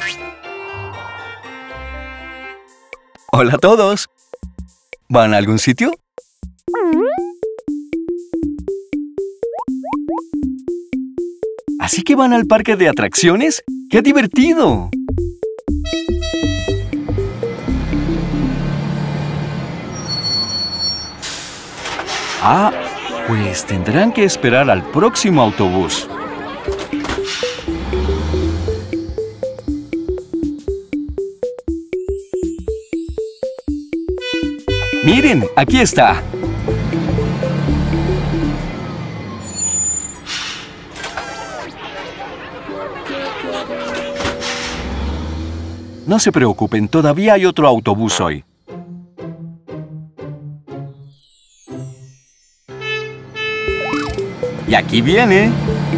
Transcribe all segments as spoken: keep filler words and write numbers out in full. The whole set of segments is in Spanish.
Hola a todos. ¿Van a algún sitio? ¿Así que van al parque de atracciones? ¡Qué divertido! Ah, pues tendrán que esperar al próximo autobús. ¡Miren! ¡Aquí está! No se preocupen, todavía hay otro autobús hoy. Y aquí viene.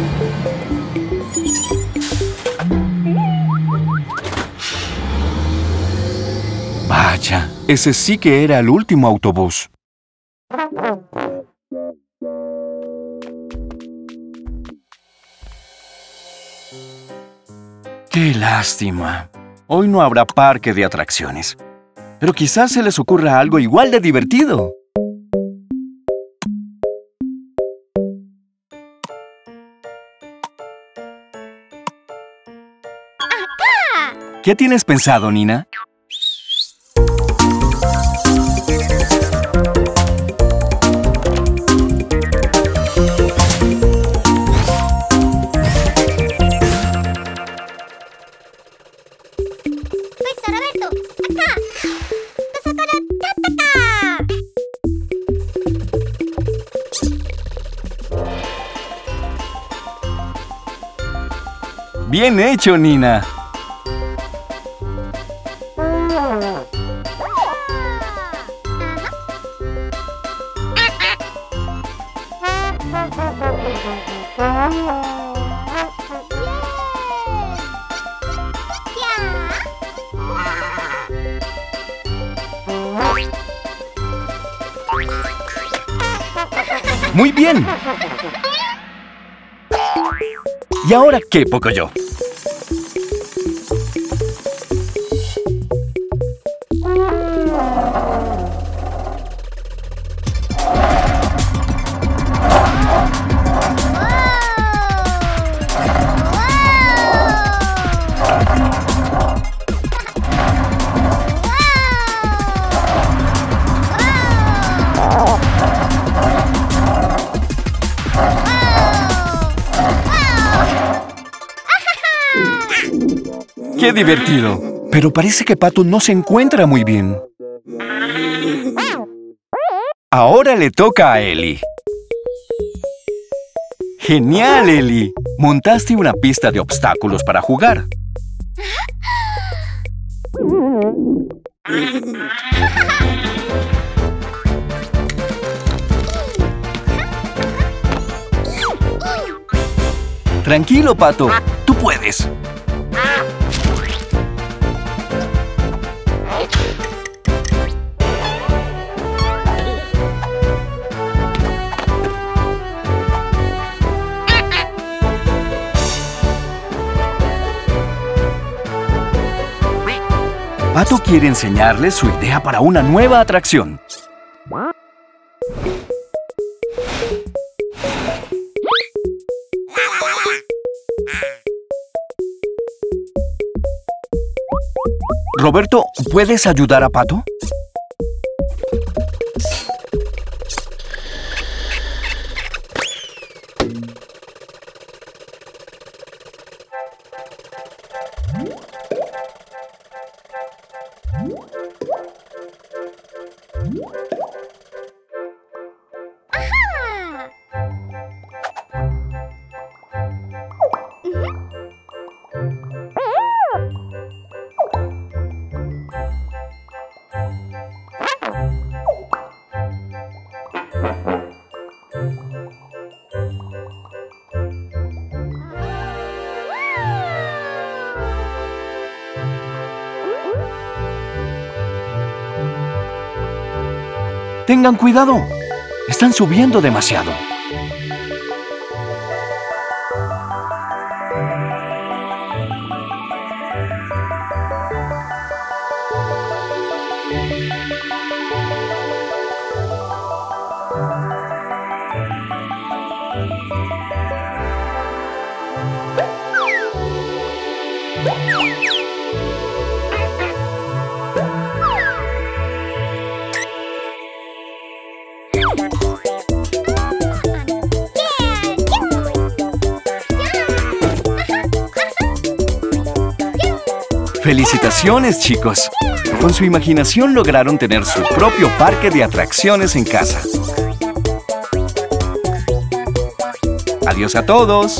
Vaya, ese sí que era el último autobús. ¡Qué lástima! Hoy no habrá parque de atracciones. Pero quizás se les ocurra algo igual de divertido. ¿Qué tienes pensado, Nina? ¡Bien hecho, Nina! ¡Muy bien! ¿Y ahora qué, Pocoyo? ¡Qué divertido! Pero parece que Pato no se encuentra muy bien. Ahora le toca a Ellie. ¡Genial, Ellie! Montaste una pista de obstáculos para jugar. Tranquilo, Pato. Tú puedes. Pato quiere enseñarles su idea para una nueva atracción. Roberto, ¿puedes ayudar a Pato? ¡Tengan cuidado! ¡Están subiendo demasiado! ¡Felicitaciones, chicos! Con su imaginación lograron tener su propio parque de atracciones en casa. ¡Adiós a todos!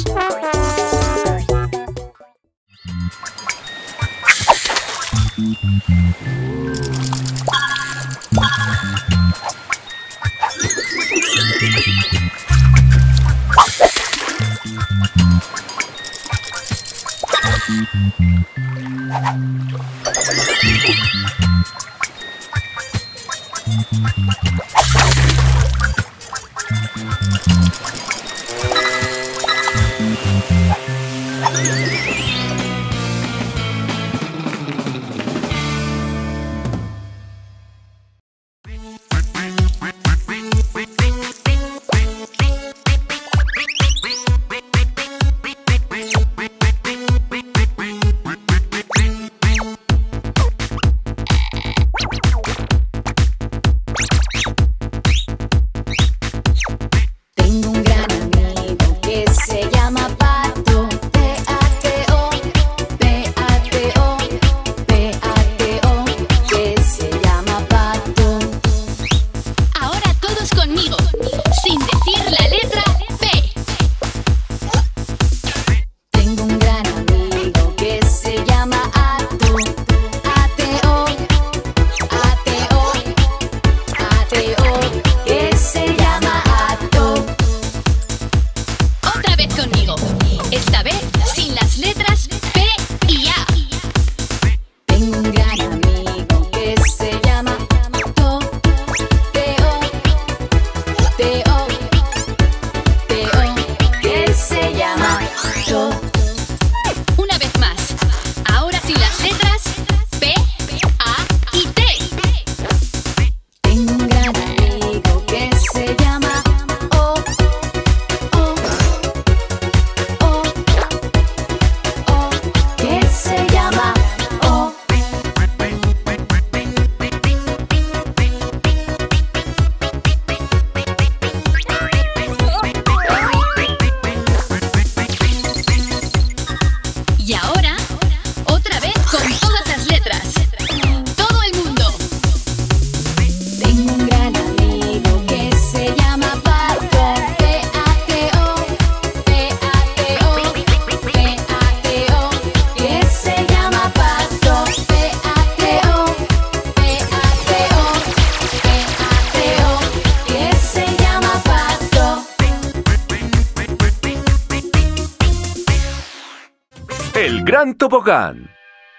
El Gran Tobogán.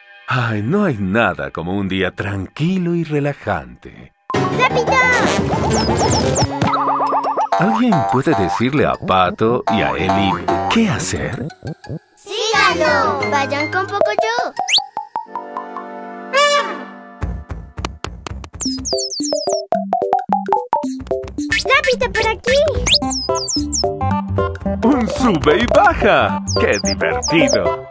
Ay, no hay nada como un día tranquilo y relajante. ¡Rápido! ¿Alguien puede decirle a Pato y a Eli qué hacer? ¡Síganlo! ¡Vayan con Pocoyo! ¡Rápido por aquí! ¡Un sube y baja! ¡Qué divertido!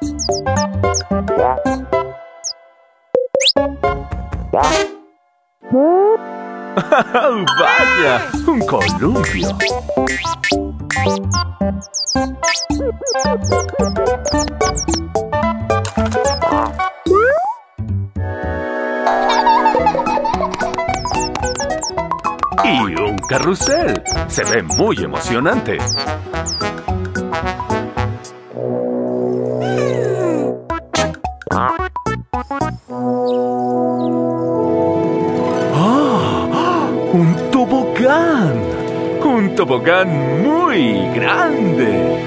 ¡Vaya! ¡Un columpio! Y un carrusel. Se ve muy emocionante. ¡Un tobogán! ¡Un tobogán muy grande!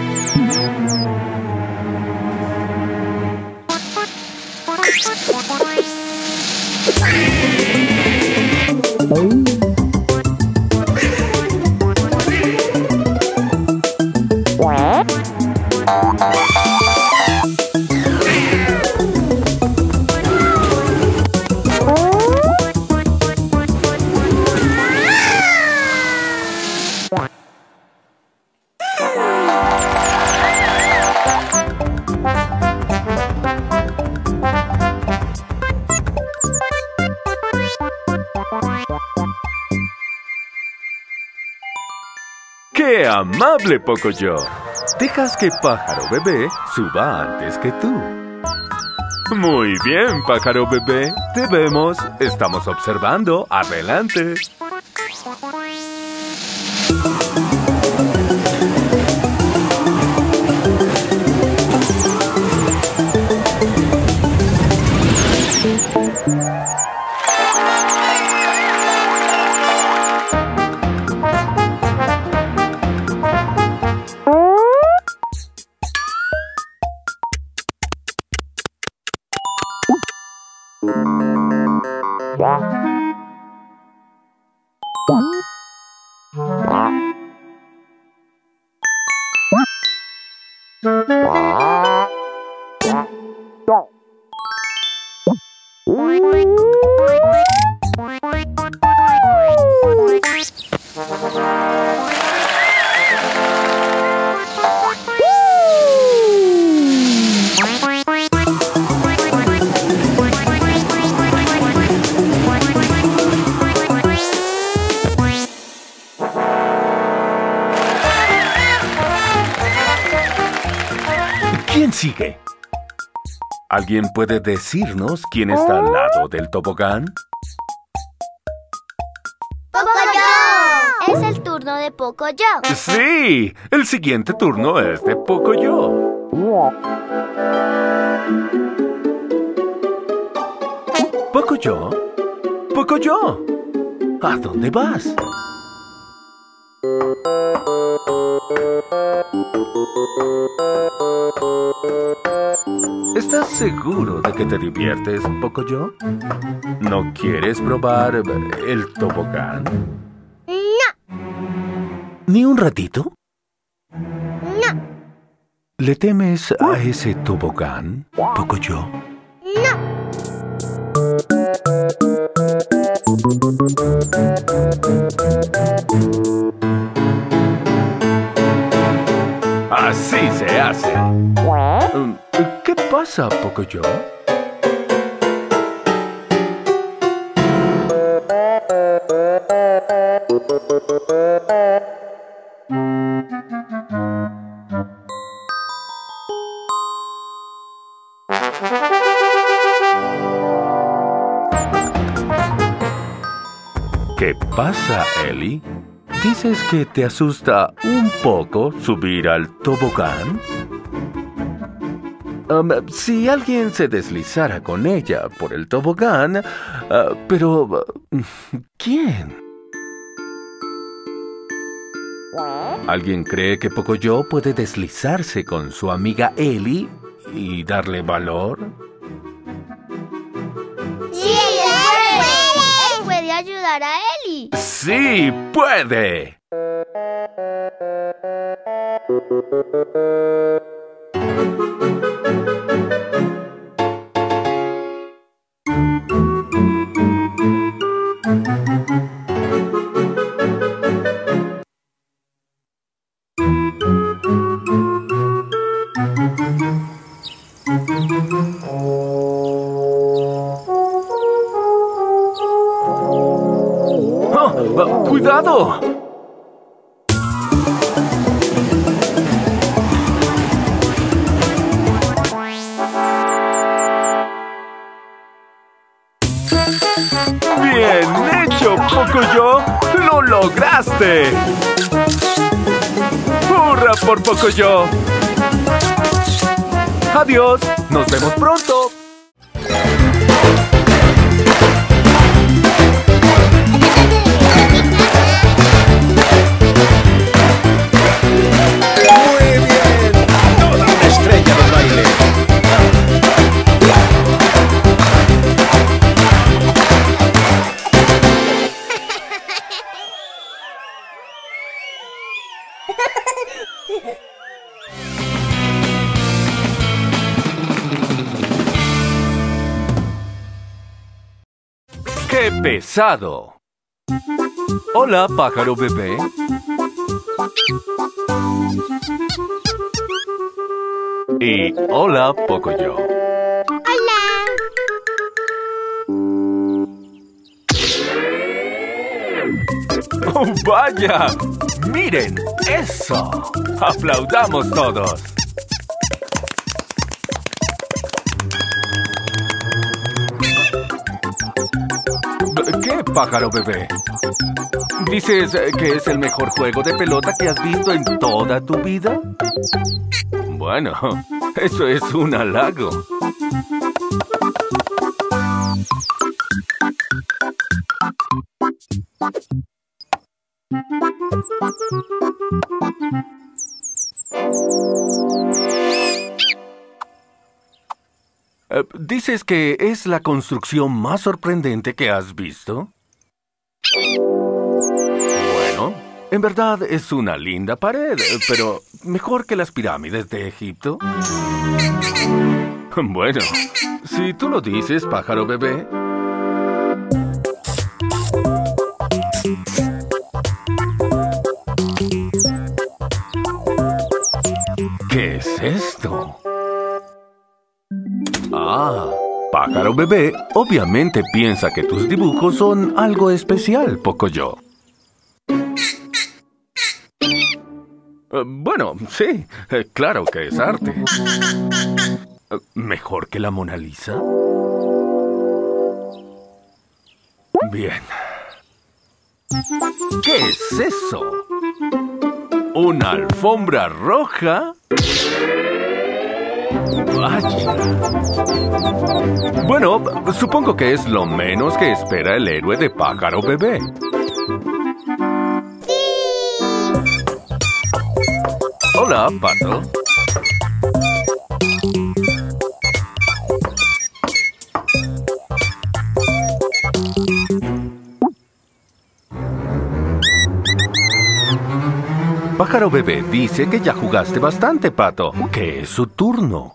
¡Qué amable, Pocoyo! Dejas que Pájaro Bebé suba antes que tú. Muy bien, pájaro bebé. Te vemos. Estamos observando. Adelante. ¿Quién sigue? ¿Alguien puede decirnos quién está al lado del tobogán? ¡Pocoyo! Es el turno de Pocoyo. ¡Sí! El siguiente turno es de Pocoyo. Pocoyo, Pocoyo, ¿a dónde vas? ¿Estás seguro de que te diviertes, Pocoyo? ¿No quieres probar el tobogán? No. ¿Ni un ratito? No. ¿Le temes a ese tobogán, Pocoyo? No. Así se hace. ¿Qué pasa, Pocoyo? ¿Qué pasa, Ellie? ¿Dices que te asusta un poco subir al tobogán? Um, si alguien se deslizara con ella por el tobogán, uh, pero... Uh, ¿quién? ¿Alguien cree que Pocoyo puede deslizarse con su amiga Ellie y darle valor? Sí, él puede. Él puede ayudar a Ellie. ¡Sí, puede! ¡Oh! ¡Cuidado! ¡Bien hecho, Pocoyo! ¡Lo lograste! ¡Hurra por Pocoyo! ¡Adiós! ¡Nos vemos pronto! ¡Qué pesado! Hola, pájaro bebé. Y hola, Pocoyo. Hola. ¡Oh, vaya! ¡Miren eso! ¡Aplaudamos todos! pájaro bebé. ¿Dices que es el mejor juego de pelota que has visto en toda tu vida? Bueno, eso es un halago. Uh, ¿Dices que es la construcción más sorprendente que has visto? Bueno, en verdad es una linda pared, pero mejor que las pirámides de Egipto. Bueno, si tú lo dices, pájaro bebé. ¿Qué es esto? Ah, pájaro bebé obviamente piensa que tus dibujos son algo especial, Pocoyo. Uh, bueno, sí, eh, claro que es arte. Uh, ¿Mejor que la Mona Lisa? Bien. ¿Qué es eso? ¿Una alfombra roja? Vaya. Bueno, supongo que es lo menos que espera el héroe de pájaro bebé. ¡Sí! Hola, Pato. Pájaro bebé dice que ya jugaste bastante, Pato, que es su turno.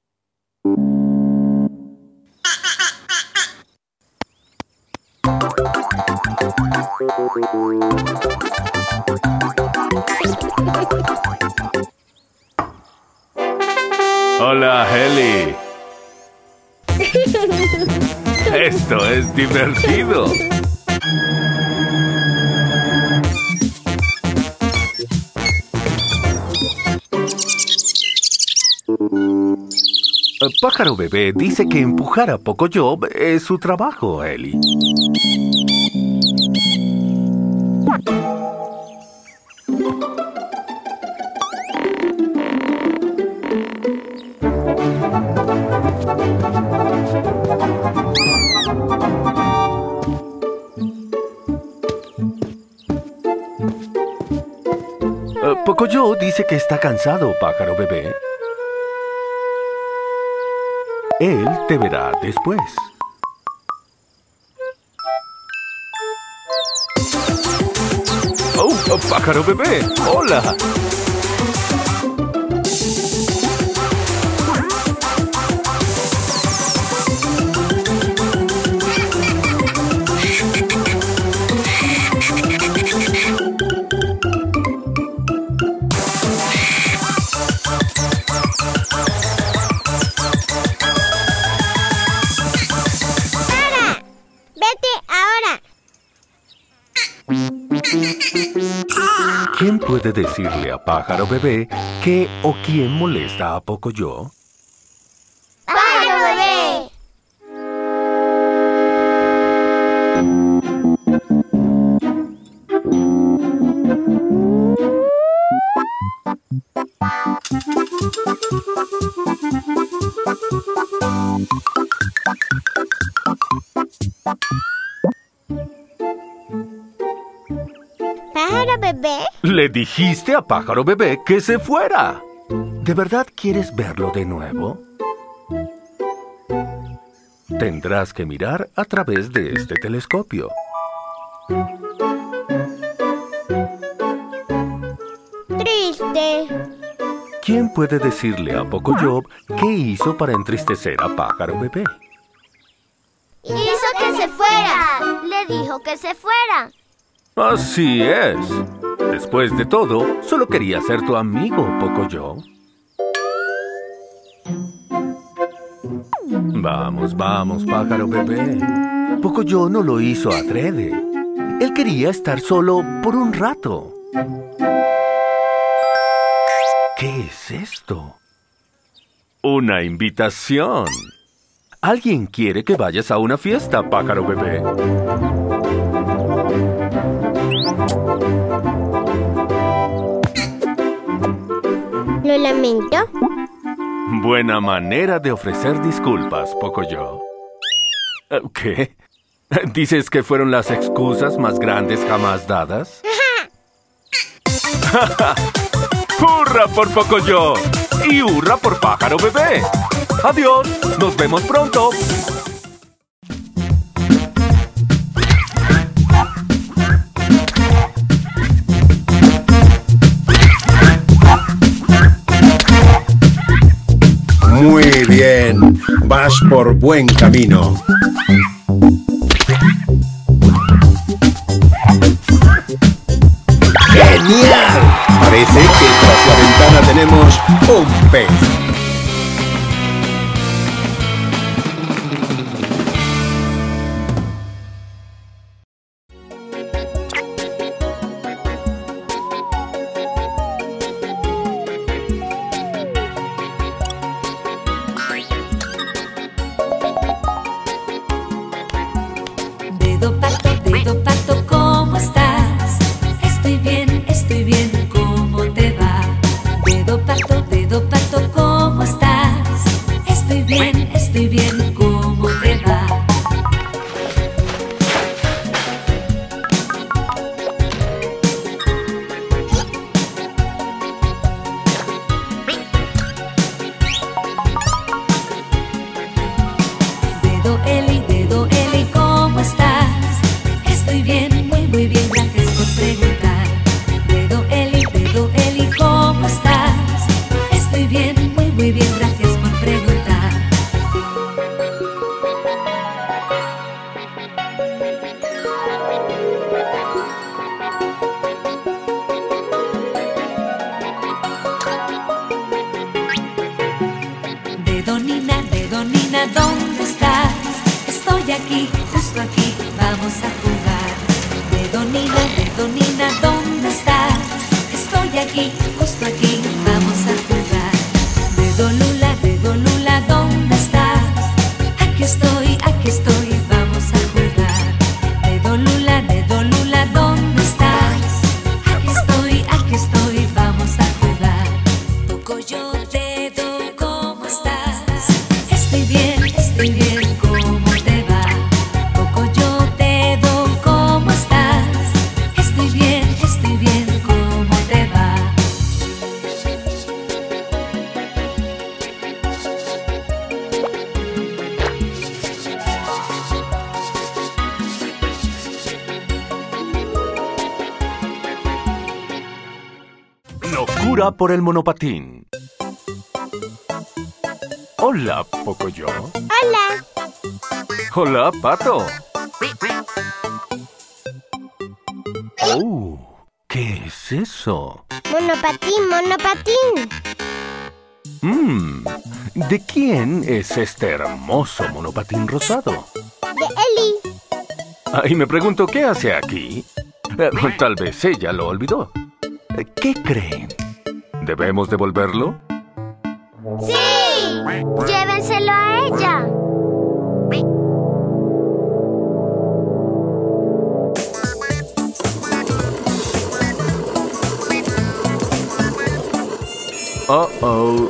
Hola, Heli. Esto es divertido. Pájaro bebé dice que empujar a Pocoyo es su trabajo, Heli. Uh, Pocoyo dice que está cansado, pájaro bebé. Él te verá después. ¡Oh, oh, pájaro bebé! ¡Hola! ¿Quién puede decirle a pájaro bebé qué o quién molesta a Pocoyo? ¡Pájaro bebé! ¿Pájaro bebé? Le dijiste a pájaro bebé que se fuera. ¿De verdad quieres verlo de nuevo? Tendrás que mirar a través de este telescopio. Triste. ¿Quién puede decirle a Pocoyo qué hizo para entristecer a pájaro bebé? Hizo que se fuera. Le dijo que se fuera. Así es. Después de todo, solo quería ser tu amigo, Pocoyo. Vamos, vamos, pájaro bebé. Pocoyo no lo hizo adrede. Él quería estar solo por un rato. ¿Qué es esto? Una invitación. Alguien quiere que vayas a una fiesta, pájaro bebé. lamento. Buena manera de ofrecer disculpas, Pocoyo. ¿Qué? ¿Dices que fueron las excusas más grandes jamás dadas? ¡Hurra por Pocoyo! ¡Y hurra por Pájaro Bebé! ¡Adiós! ¡Nos vemos pronto! Muy bien, vas por buen camino. ¡Genial! Parece que tras la ventana tenemos un pez. Dedo pato, dedo pato, ¿cómo estás? Estoy bien, estoy bien, ¿cómo te va? Dedo pato, dedo pato, ¿cómo estás? Estoy bien, estoy bien, ¿cómo te va? Dedo Eli, dedo Eli, ¿cómo estás? Estoy bien, muy muy bien, gracias por preguntar. Dedo Eli, dedo Eli, ¿cómo estás? Estoy bien, muy muy bien, gracias por preguntar. Dedo Nina, dedo Nina, ¿dónde estás? Estoy aquí, justo aquí, vamos a jugar. Dedo Nina, dedo Nina, ¿dónde estás? Estoy aquí, justo aquí, vamos a jugar. Dedo Lula, dedo Lula, ¿dónde estás? Aquí estoy, aquí estoy, vamos a jugar. Dedo Lula, dedo Lula, ¿dónde estás? Aquí estoy, aquí estoy, vamos a jugar. Pocoyo, dedo, ¿cómo estás? Estoy bien, estoy bien, ¿cómo te va? Pocoyo, dedo, ¿cómo estás? Estoy bien, estoy bien, ¿cómo te va? Locura por el monopatín. Hola, Pocoyo. Hola. Hola, Pato. Oh, ¿qué es eso? Monopatín, monopatín. Mmm, ¿de quién es este hermoso monopatín rosado? De Eli. Ah, y me pregunto, ¿qué hace aquí? Eh, tal vez ella lo olvidó. Eh, ¿Qué creen? ¿Debemos devolverlo? ¡Sí! Llévenselo a ella. Oh, oh.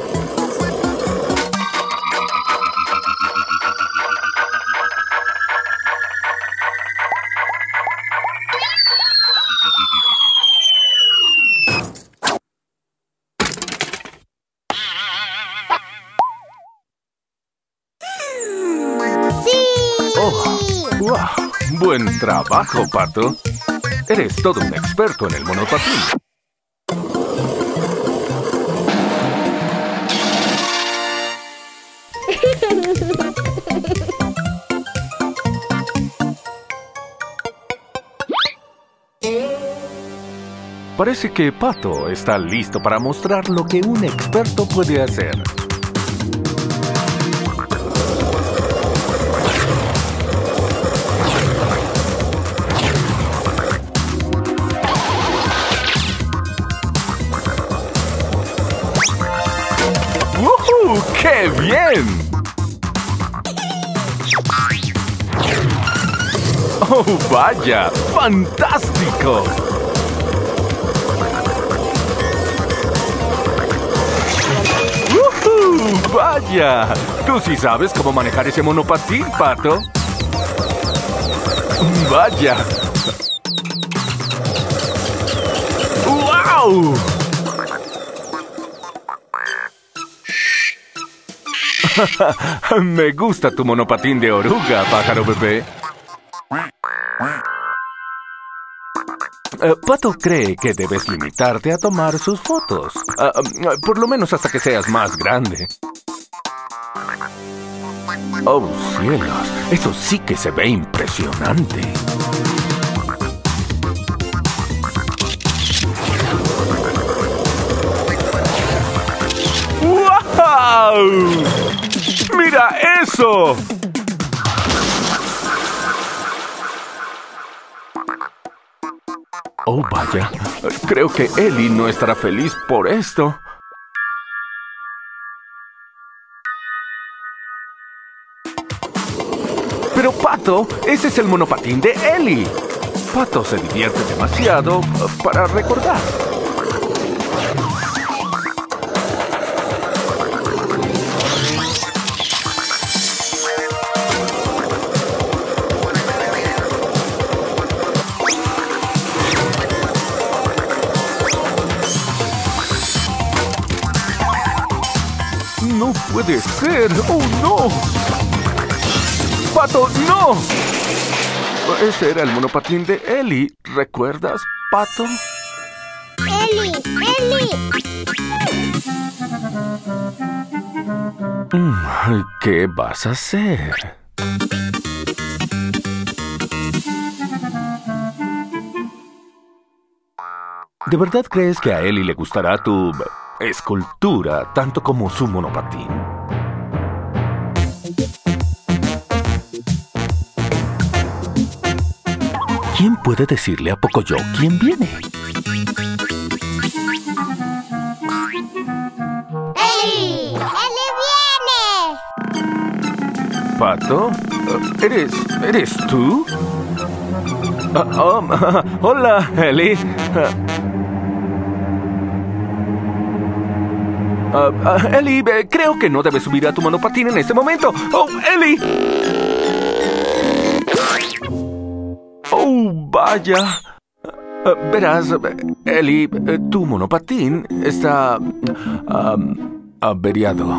¡Wow! Buen trabajo, Pato. Eres todo un experto en el monopatín. Parece que Pato está listo para mostrar lo que un experto puede hacer. ¡Woohoo! ¡Qué bien! ¡Oh, vaya! ¡Fantástico! vaya! Tú sí sabes cómo manejar ese monopatín, Pato. ¡Vaya! ¡Wow! Me gusta tu monopatín de oruga, pájaro bebé. Uh, Pato cree que debes limitarte a tomar sus fotos. Uh, uh, por lo menos hasta que seas más grande. ¡Oh, cielos! Eso sí que se ve impresionante. ¡Wow! ¡Mira eso! Oh, vaya. Creo que Ellie no estará feliz por esto. Pero, Pato, ese es el monopatín de Ellie. Pato se divierte demasiado para recordar. ¡No puede ser! ¡Oh, no! ¡Pato, no! Ese era el monopatín de Ellie. ¿Recuerdas, Pato? ¡Ellie! ¡Ellie! ¿Qué vas a hacer? ¿De verdad crees que a Ellie le gustará tu escultura tanto como su monopatín? ¿Quién puede decirle a Pocoyo quién viene? ¡Ellie! ¡Ellie viene! ¿Pato? ¿Eres... eres tú? Uh, oh, uh, hola, Ellie. Uh, uh, Ellie, eh, creo que no debes subir a tu monopatín en este momento. ¡Oh, Ellie! ¡Oh, vaya! Uh, verás, Ellie, uh, tu monopatín está... Um, averiado.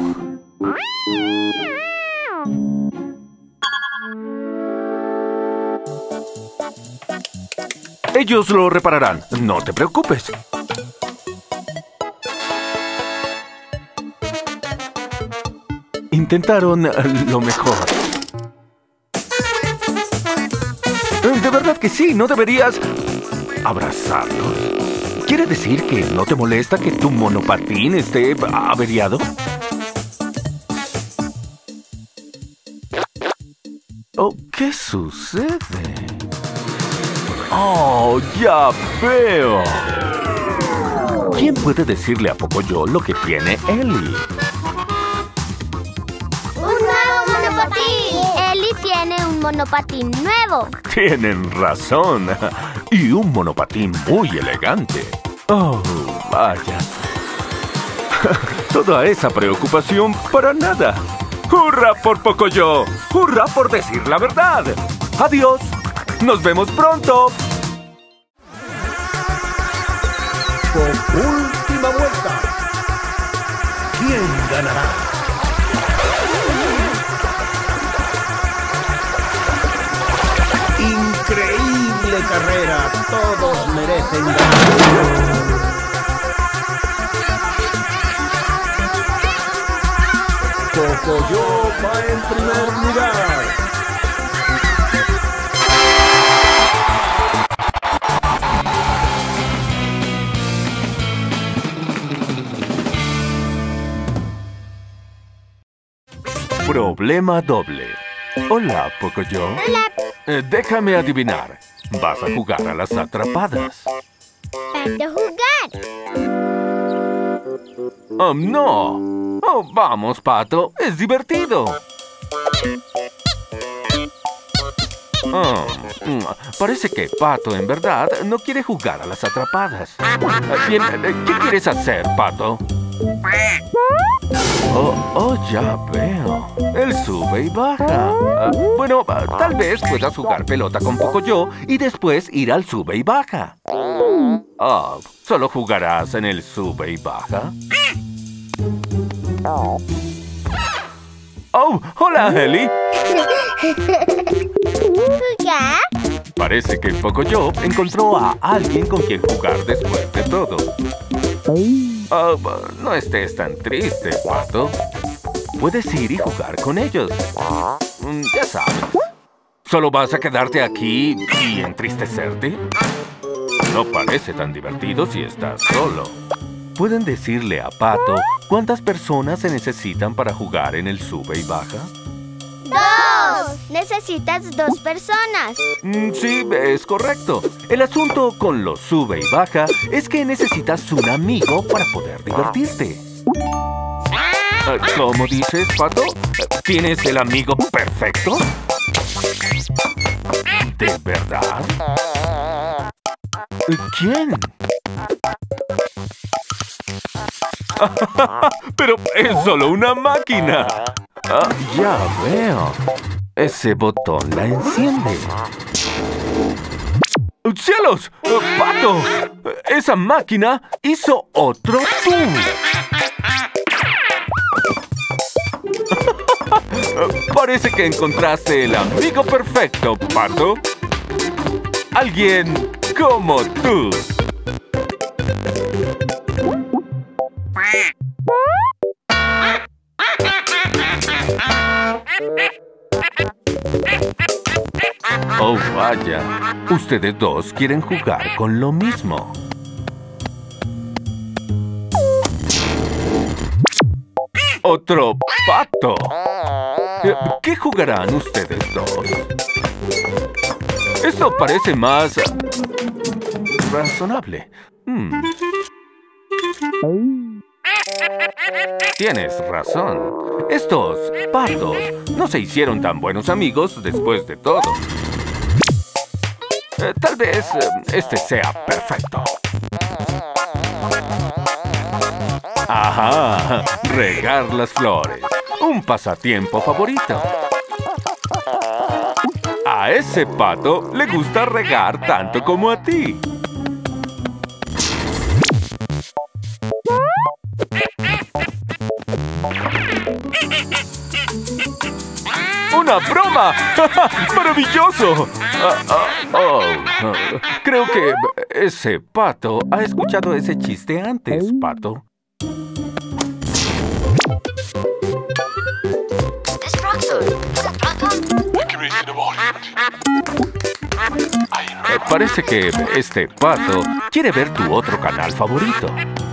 Ellos lo repararán. No te preocupes. Intentaron lo mejor. De verdad que sí, no deberías abrazarlos. ¿Quiere decir que no te molesta que tu monopatín esté averiado? Oh, ¿qué sucede? Oh, ya veo. ¿Quién puede decirle a Pocoyo lo que tiene Ellie? Ellie tiene un monopatín nuevo. Tienen razón. Y un monopatín muy elegante. Oh, vaya. Toda esa preocupación para nada. ¡Hurra por Pocoyo! ¡Hurra por decir la verdad! ¡Adiós! ¡Nos vemos pronto! Por última vuelta, ¿quién ganará? Increíble carrera, todos merecen ganar. Pocoyo va en primer lugar. Problema doble. Hola, Pocoyo. Hola. Eh, déjame adivinar. Vas a jugar a las atrapadas. ¿Para jugar? Oh, no. Oh, vamos, Pato. Es divertido. Oh, mm, parece que Pato, en verdad, no quiere jugar a las atrapadas. Bien, ¿qué quieres hacer, Pato? Oh, oh, ya veo. Él sube y baja. Ah, bueno, ah, tal vez puedas jugar pelota con Pocoyo y después ir al sube y baja. Ah, ¿solo jugarás en el sube y baja? Oh, hola, Ellie. ¿Jugar? Parece que Pocoyo encontró a alguien con quien jugar después de todo. Oh, no estés tan triste, Pato. Puedes ir y jugar con ellos. Mm, ya sabes. ¿Solo vas a quedarte aquí y entristecerte? No parece tan divertido si estás solo. ¿Pueden decirle a Pato cuántas personas se necesitan para jugar en el sube y baja? ¡Dos! Necesitas dos personas. Mm, sí, es correcto. El asunto con los sube y baja es que necesitas un amigo para poder divertirte. Uh, ¿Cómo dices, Pato? ¿Tienes el amigo perfecto? ¿De verdad? ¿Quién? Pero es solo una máquina. Ah, ya veo. Ese botón la enciende. ¡Cielos! ¡Pato! Esa máquina hizo otro zoom. Parece que encontraste el amigo perfecto, Pato. Alguien como tú. Oh, vaya. Ustedes dos quieren jugar con lo mismo. Otro pato. ¿Qué jugarán ustedes dos? Esto parece más razonable. Hmm. Tienes razón. Estos patos no se hicieron tan buenos amigos después de todo. Eh, tal vez eh, este sea perfecto. Ajá, regar las flores. Un pasatiempo favorito. A ese pato le gusta regar tanto como a ti. ¡Una broma! ¡Maravilloso! Ah, ah, oh, oh. Creo que ese pato ha escuchado ese chiste antes, Pato. Parece que este pato quiere ver tu otro canal favorito.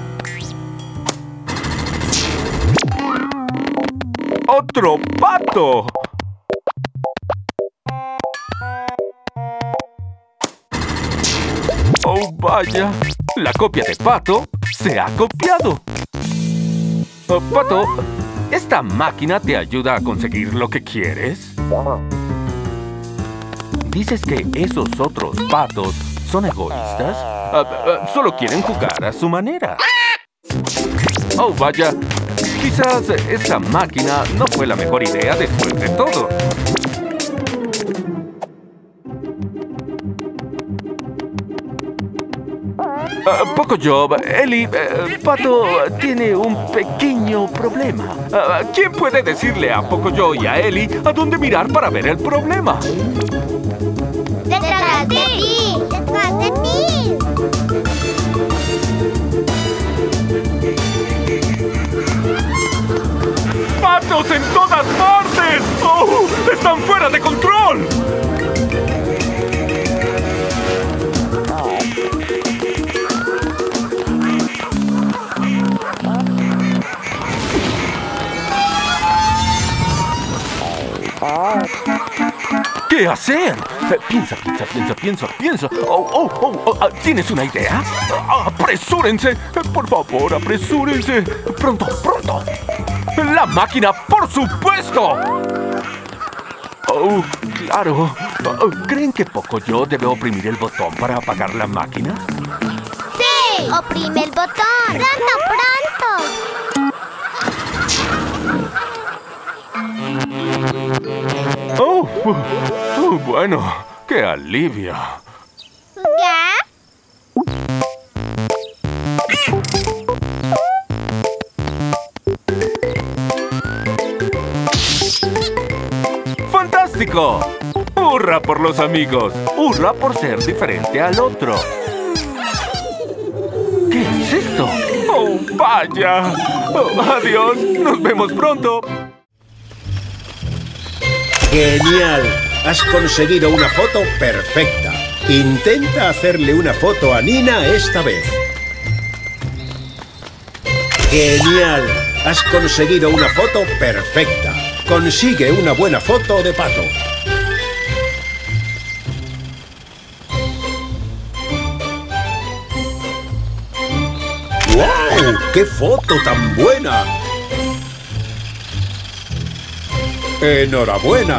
¡Otro pato! ¡Oh, vaya! La copia de Pato se ha copiado. Oh, Pato, ¿esta máquina te ayuda a conseguir lo que quieres? ¿Dices que esos otros patos son egoístas? Uh, uh, solo quieren jugar a su manera. Oh, vaya. Quizás esta máquina no fue la mejor idea después de todo. Uh, Pocoyo, Ellie, uh, Pato tiene un pequeño problema. Uh, ¿Quién puede decirle a Pocoyo y a Ellie a dónde mirar para ver el problema? ¡Detrás de ti! ¡Detrás de ti! ¡Patos en todas partes! ¡Oh! ¡Están fuera de control! ¿Qué hacer? Piensa, piensa, piensa, piensa, piensa. Oh, oh, oh, oh. ¿Tienes una idea? ¡Apresúrense! Por favor, apresúrense. Pronto, pronto. ¡La máquina, por supuesto! Oh, claro. ¿Creen que Pocoyo debe oprimir el botón para apagar la máquina? ¡Sí! ¡Oprime el botón! ¡Pronto, pronto! Oh, bueno, qué alivio. ¿Jugar? ¡Fantástico! ¡Hurra por los amigos! ¡Hurra por ser diferente al otro! ¿Qué es esto? ¡Oh, vaya! Oh, adiós, nos vemos pronto. ¡Genial! Has conseguido una foto perfecta. Intenta hacerle una foto a Nina esta vez. ¡Genial! Has conseguido una foto perfecta. Consigue una buena foto de Pato. ¡Wow! ¡Qué foto tan buena! ¡Enhorabuena!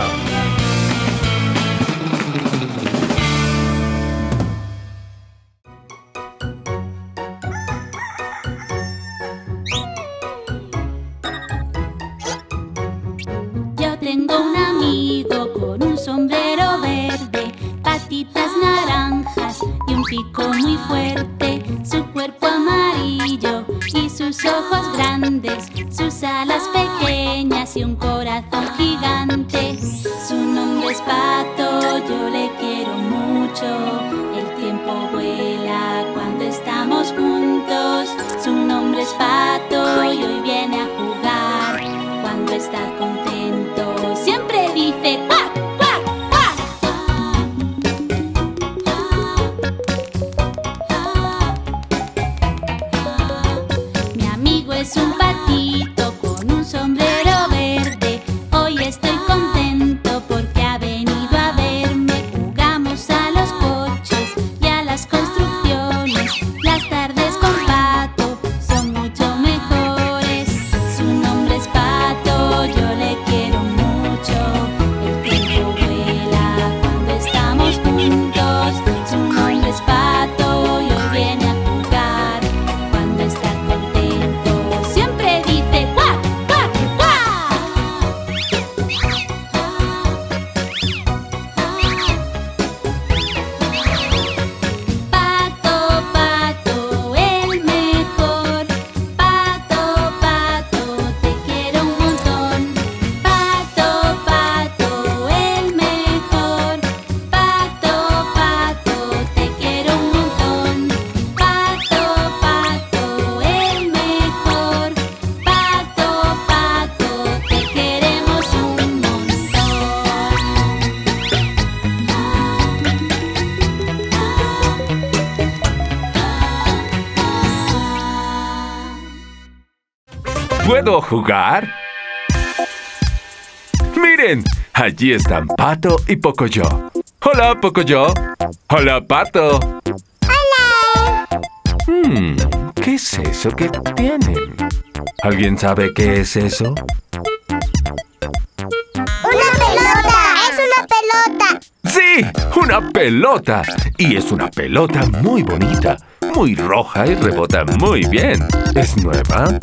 Yo tengo un amigo con un sombrero verde, patitas naranjas y un pico muy fuerte, su cuerpo amarillo y sus ojos grandes, sus alas pequeñas y un corazón gigante. Su nombre es Pato, yo le quiero mucho. El tiempo vuela cuando estamos juntos. Su nombre es Pato y hoy viene a jugar. Cuando está contento siempre dice ¡cuac, cuac, cuac! Mi amigo es un patito con un sombrero verde. Hoy estoy contento porque ha venido a verme. Jugamos a los coches y a las construcciones. Las tardes con Pato son mucho mejores. Su nombre es Pato, yo le quiero mucho. El tiempo vuela cuando estamos juntos. Su nombre es Pato y hoy viene a jugar. Cuando está contento siempre dice ¡cuac, cuac, cuac! Pato, Pato, el mejor. Pato, Pato, te quiero un montón. Pato, Pato, el mejor. Pato, Pato, te quiero un montón. Pato, Pato, el mejor. Pato, Pato, te queremos un montón. ¿Puedo jugar? ¡Miren! Allí están Pato y Pocoyo. ¡Hola, Pocoyo! ¡Hola, Pato! ¡Hola! Hmm, ¿qué es eso que tienen? ¿Alguien sabe qué es eso? ¡Una pelota! ¡Es una pelota! ¡Sí! ¡Una pelota! Y es una pelota muy bonita, muy roja y rebota muy bien. ¿Es nueva?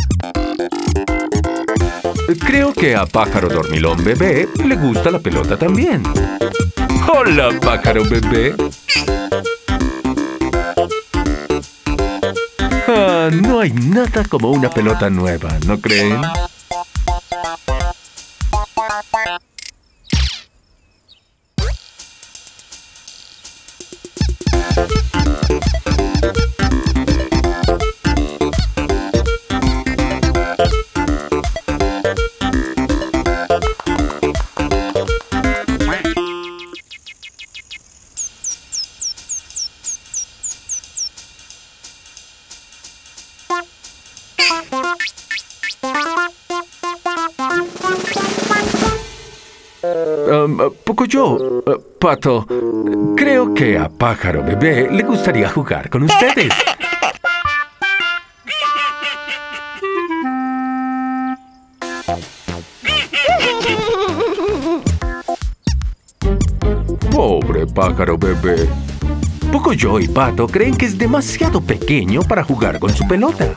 Creo que a Pájaro Dormilón Bebé le gusta la pelota también. ¡Hola, Pájaro Bebé! Ah, no hay nada como una pelota nueva, ¿no creen? Um, Pocoyo, uh, Pato, creo que a Pájaro Bebé le gustaría jugar con ustedes. Pobre Pájaro Bebé. Pocoyo y Pato creen que es demasiado pequeño para jugar con su pelota.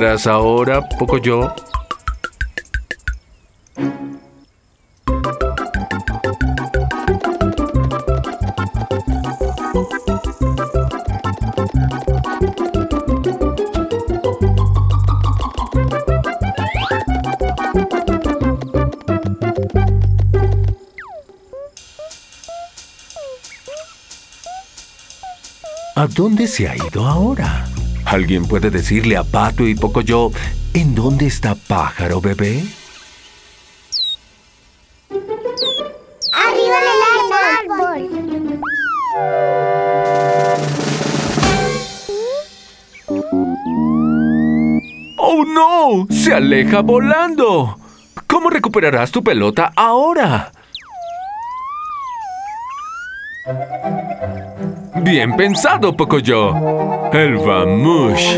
harás ahora, Pocoyo? ¿A dónde se ha ido ahora? ¿Alguien puede decirle a Pato y Pocoyo en dónde está Pájaro Bebé? ¡Arriba del árbol! ¡Oh, no! ¡Se aleja volando! ¿Cómo recuperarás tu pelota ahora? Bien pensado, Pocoyo. El Vamoosh.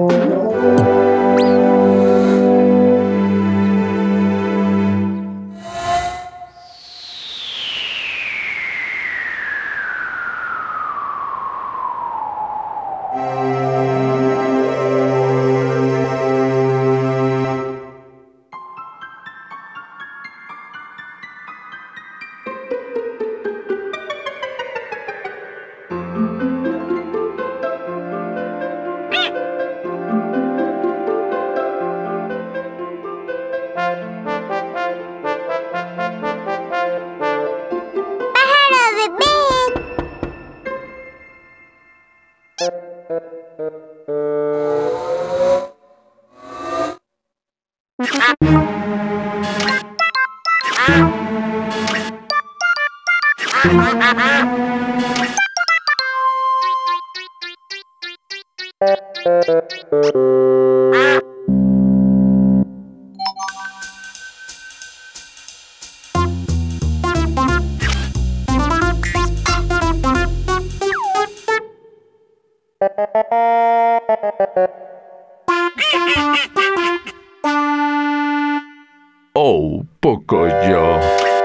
Oh, Pocoyo.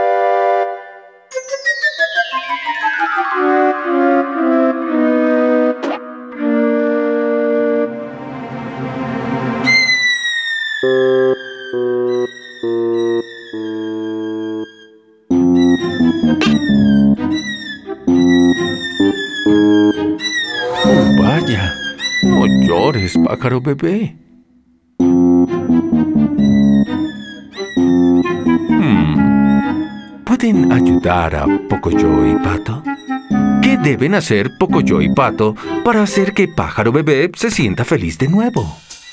Oh, vaya. No llores, Pájaro Bebé. Hmm. ¿Pueden ayudar a Pocoyo y Pato? ¿Qué deben hacer Pocoyo y Pato para hacer que Pájaro Bebé se sienta feliz de nuevo?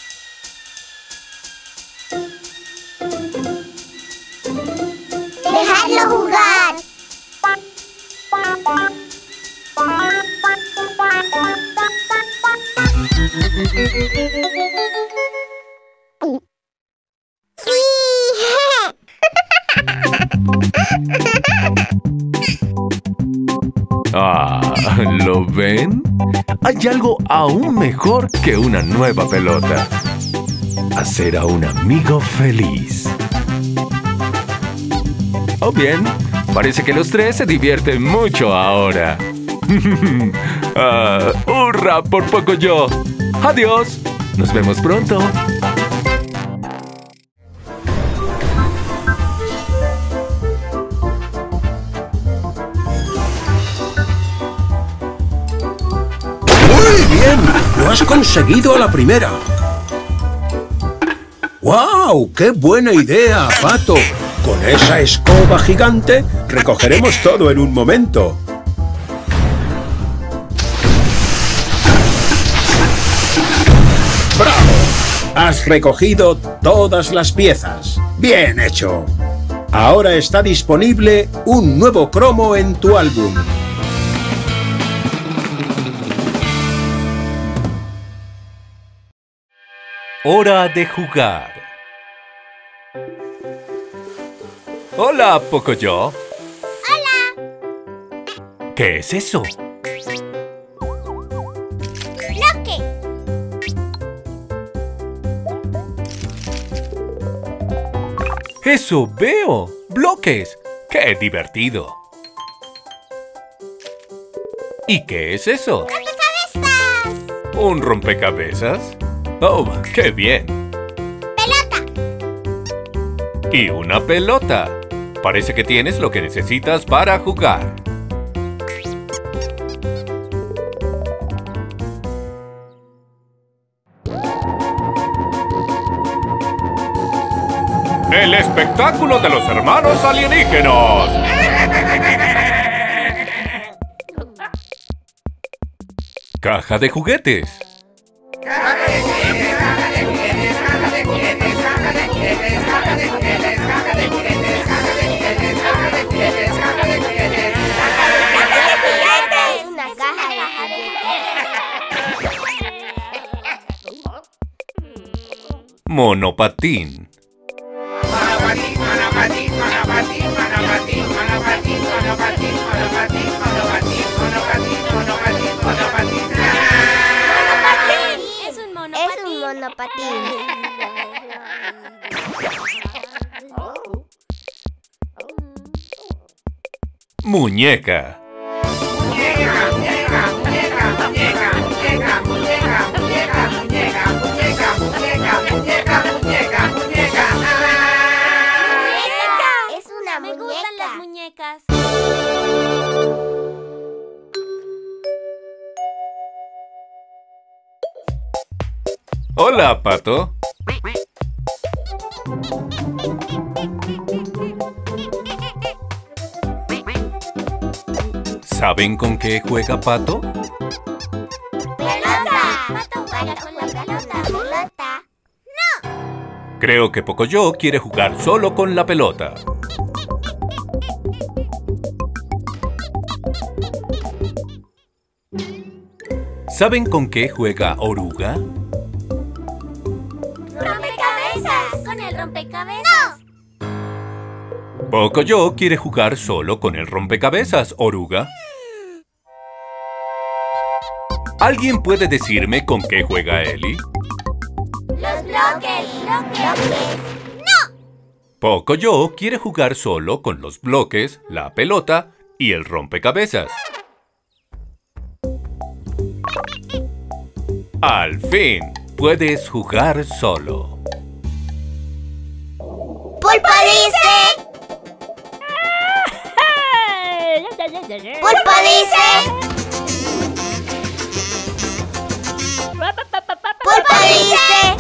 ¡Dejadlo jugar! Ah, ¿lo ven? Hay algo aún mejor que una nueva pelota. Hacer a un amigo feliz. Oh, bien. Parece que los tres se divierten mucho ahora. ah, ¡Hurra por Pocoyo! ¡Adiós! Nos vemos pronto. ¡Muy bien! ¡Lo has conseguido a la primera! ¡Guau! ¡Qué buena idea, Pato! Con esa escoba gigante recogeremos todo en un momento. ¡Bravo! Has recogido todas las piezas. ¡Bien hecho! Ahora está disponible un nuevo cromo en tu álbum. Hora de jugar. Hola, Pocoyo. ¡Hola! ¿Qué es eso? ¡Bloque! ¡Eso veo! ¡Bloques! ¡Qué divertido! ¿Y qué es eso? ¡Rompecabezas! ¿Un rompecabezas? ¡Oh, qué bien! ¡Pelota! Y una pelota. Parece que tienes lo que necesitas para jugar. ¡El espectáculo de los hermanos alienígenas! Caja de juguetes. Es una caja de Monopatín. Es un Es monopatín. un monopatín. Muñeca. Es una Me gustan las muñeca. muñecas. Hola, Pato. ¿Saben con qué juega Pato? ¡Pelota! Pato juega con la pelota. ¡Pelota! Creo que Pocoyo quiere jugar solo con la pelota. ¿Saben con qué juega Oruga? ¡Rompecabezas! ¡Con el rompecabezas! Pocoyo quiere jugar solo con el rompecabezas, Oruga. ¿Alguien puede decirme con qué juega Eli? ¡Los bloques! ¡Bloques! Pocoyo quiere jugar solo con los bloques, la pelota y el rompecabezas. Al fin, puedes jugar solo. ¡Pulpo dice! ¡Pulpo dice! ¡Pulpo dice!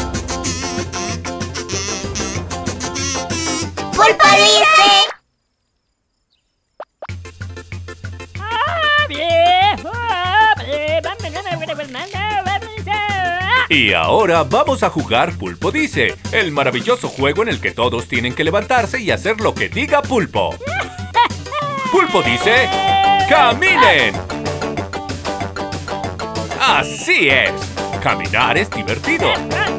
¡Pulpo dice! Y ahora vamos a jugar Pulpo Dice, el maravilloso juego en el que todos tienen que levantarse y hacer lo que diga Pulpo. Pulpo dice, ¡caminen! Así es, caminar es divertido.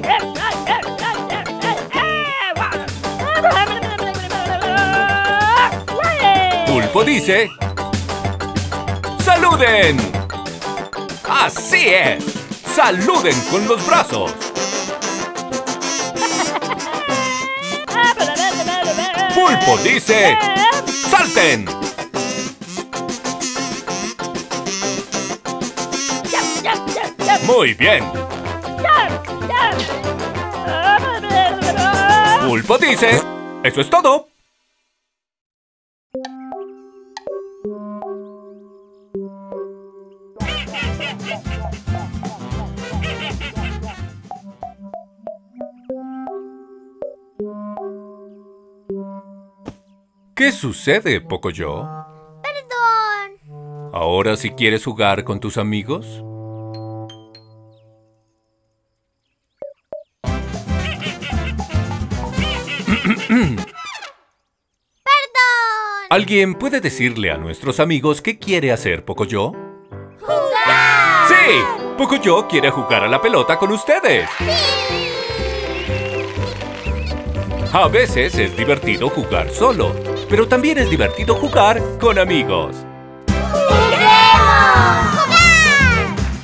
Pulpo dice, ¡saluden! Así es, saluden con los brazos. Pulpo dice, ¡salten! Muy bien. Pulpo dice, ¡eso es todo! ¿Qué sucede, Pocoyo? Perdón. ¿Ahora sí quieres jugar con tus amigos? Perdón. ¿Alguien puede decirle a nuestros amigos qué quiere hacer Pocoyo? ¡Jugar! ¡Sí! Pocoyo quiere jugar a la pelota con ustedes. A veces es divertido jugar solo, pero también es divertido jugar con amigos. ¡Juguemos! ¡Jugar!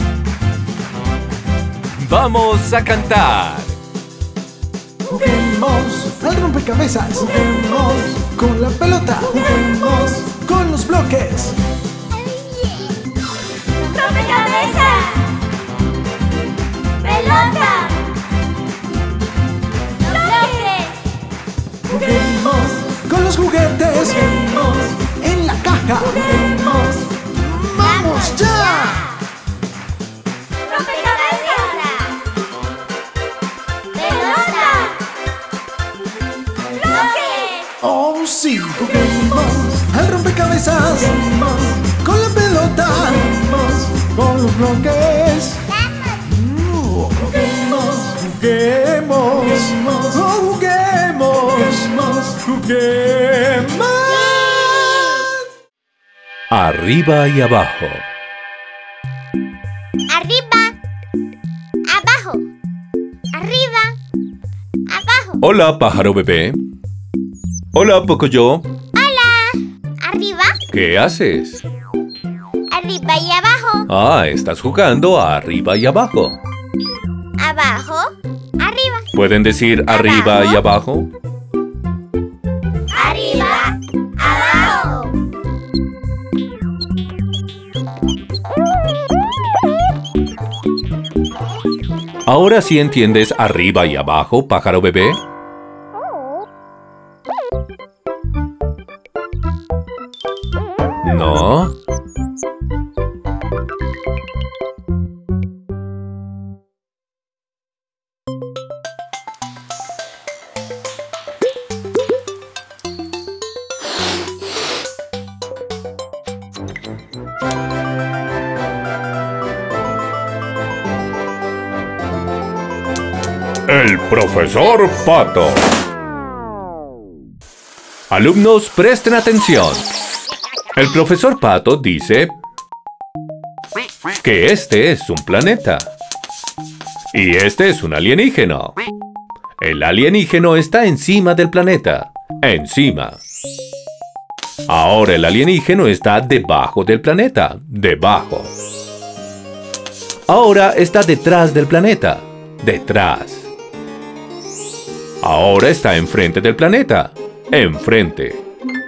¡Vamos a cantar! Juguemos al rompecabezas. Juguemos con la pelota. Juguemos con los bloques. ¡Rompecabezas! ¡Pelota! los juguetes. Juguemos en la caja. Juguemos. ¡Vamos ya! ¡Rompecabezas! ¡Pelota! ¡Bloques! Oh, sí, juguemos al rompecabezas. Juguemos con la pelota. Juguemos con los bloques. Uh, juguemos, juguemos, oh, juguemos, juguemos. Arriba y abajo. Arriba. Abajo. Arriba. Abajo. Hola, pájaro bebé. Hola, Pocoyo. Hola. Arriba. ¿Qué haces? Arriba y abajo. Ah, estás jugando a arriba y abajo. Abajo. Arriba. ¿Pueden decir arriba y abajo? Arriba. Abajo. ¿Ahora sí entiendes arriba y abajo, pájaro bebé? ¿No? El profesor Pato. Alumnos, presten atención. El profesor Pato dice que este es un planeta y este es un alienígeno. El alienígeno está encima del planeta. Encima. Ahora el alienígeno está debajo del planeta. Debajo. Ahora está detrás del planeta. Detrás. Ahora está enfrente del planeta. Enfrente.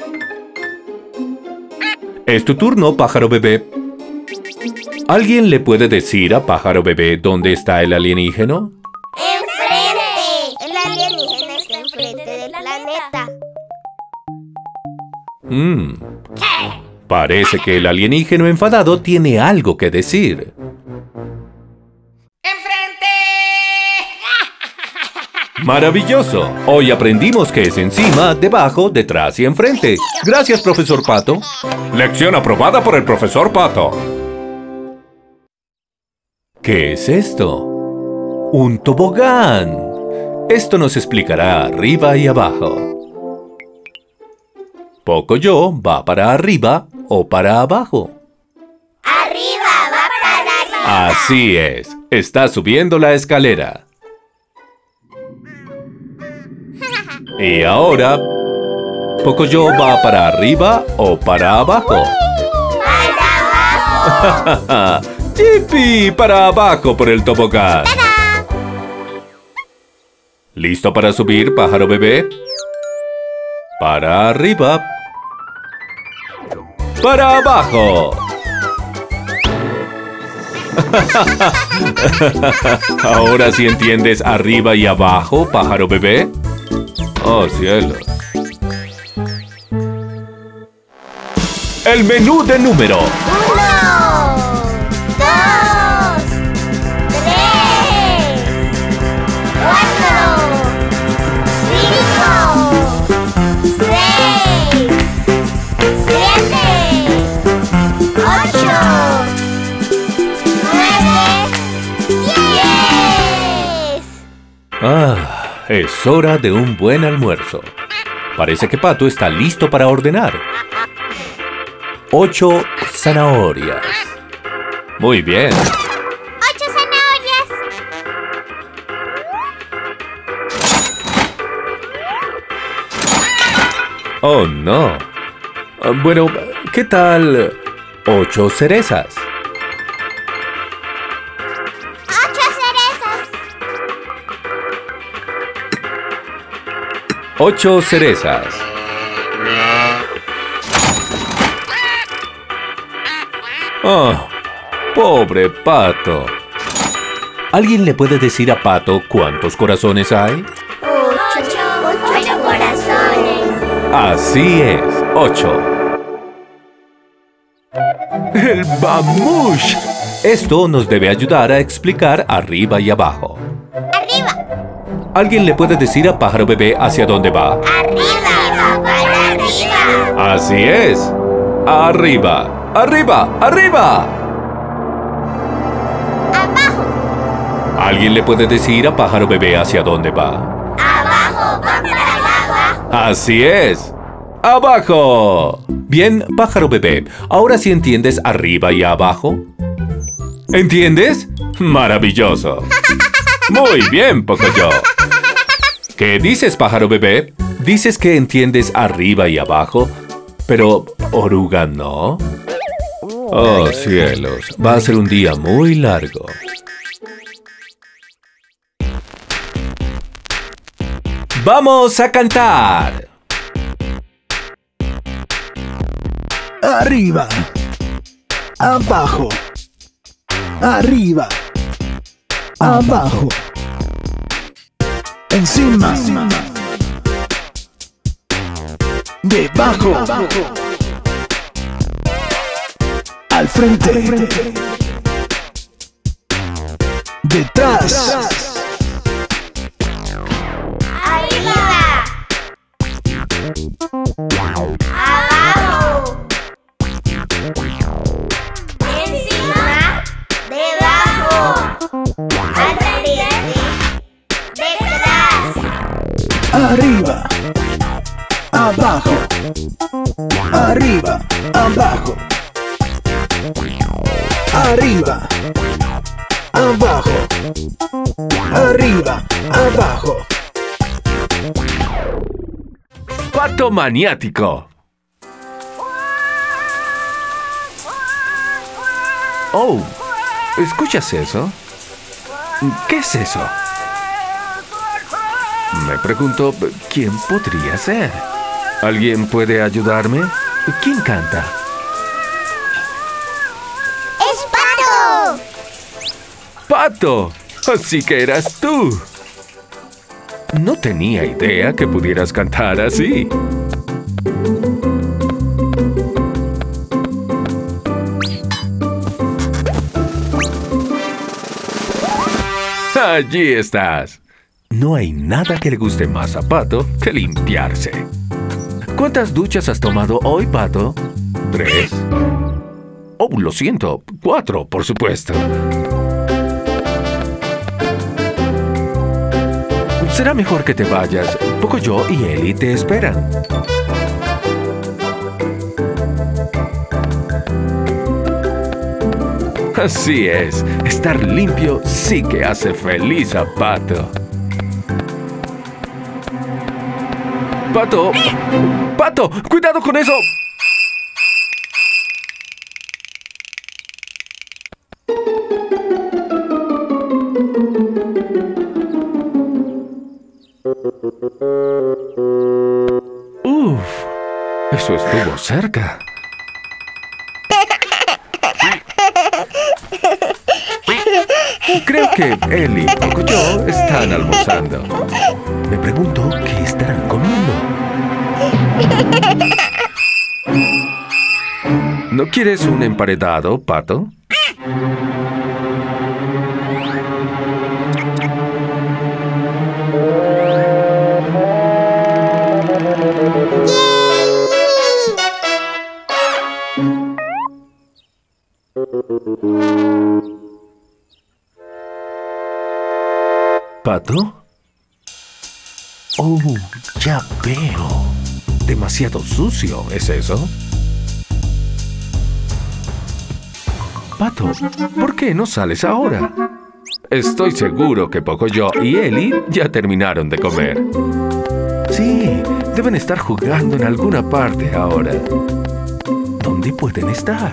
Es tu turno, pájaro bebé. ¿Alguien le puede decir a pájaro bebé dónde está el alienígeno? ¡Enfrente! El alienígena está enfrente del planeta. Mmm. Parece que el alienígeno enfadado tiene algo que decir. ¡Maravilloso! Hoy aprendimos que es encima, debajo, detrás y enfrente. Gracias, profesor Pato. Lección aprobada por el profesor Pato. ¿Qué es esto? ¡Un tobogán! Esto nos explicará arriba y abajo. Pocoyo va para arriba o para abajo. ¡Arriba! ¡Va para arriba! Así es. Está subiendo la escalera. Y ahora, Pocoyo va para arriba o para abajo. ¡Para abajo! ¡Yipi! Para abajo por el tobogán. ¡Tarán! ¿Listo para subir, pájaro bebé? Para arriba. Para abajo. ¿Ahora sí entiendes arriba y abajo, pájaro bebé? ¡Oh, cielos! El menú de número. Uno, dos, tres, cuatro, cinco, seis, siete, ocho, nueve, diez. Ah, es hora de un buen almuerzo. Parece que Pato está listo para ordenar. Ocho zanahorias. Muy bien. Ocho zanahorias. Oh, no. Ah, Bueno, ¿qué tal ocho cerezas? Ocho cerezas. Ocho cerezas. Oh, pobre Pato. ¿Alguien le puede decir a Pato cuántos corazones hay? Ocho, ocho corazones. Así es, ocho. ¡El Bamush! Esto nos debe ayudar a explicar arriba y abajo. Arriba. ¿Alguien le puede decir a Pájaro Bebé hacia dónde va? Arriba, para arriba. Así es. Arriba, arriba, arriba. Abajo. ¿Alguien le puede decir a Pájaro Bebé hacia dónde va? Abajo, va para abajo. Así es. ¡Abajo! Bien, Pájaro Bebé, ¿ahora sí entiendes arriba y abajo? ¿Entiendes? ¡Maravilloso! Muy bien, Pocoyo. ¿Qué dices, Pájaro Bebé? Dices que entiendes arriba y abajo, pero oruga no. Oh, cielos, va a ser un día muy largo. ¡Vamos a cantar! Arriba, abajo, arriba, abajo, encima, debajo, al frente, detrás, Arriba. Abajo. Encima. Debajo. Al frente. Detrás. arriba, abajo, arriba, abajo, arriba, abajo, arriba, abajo. ¡Pato maniático! Oh, ¿escuchas eso? ¿Qué es eso? Me pregunto, ¿quién podría ser? ¿Alguien puede ayudarme? ¿Quién canta? ¡Es Pato! ¡Pato! Así que eras tú. No tenía idea que pudieras cantar así. Allí estás. No hay nada que le guste más a Pato que limpiarse. ¿Cuántas duchas has tomado hoy, Pato? ¿Tres? Oh, lo siento. Cuatro, por supuesto. Será mejor que te vayas. Pocoyo y Eli te esperan. Así es. Estar limpio sí que hace feliz a Pato. ¡Pato! ¡Pato! ¡Cuidado con eso! Uf, eso estuvo cerca. Creo que Eli y Pocoyo están almorzando. Me pregunto qué estarán comiendo. ¿No quieres un emparedado, Pato? ¿Pato? Oh, ya veo. Demasiado sucio, ¿es eso? Pato, ¿por qué no sales ahora? Estoy seguro que Pocoyo y Eli ya terminaron de comer. Sí, deben estar jugando en alguna parte ahora. ¿Dónde pueden estar?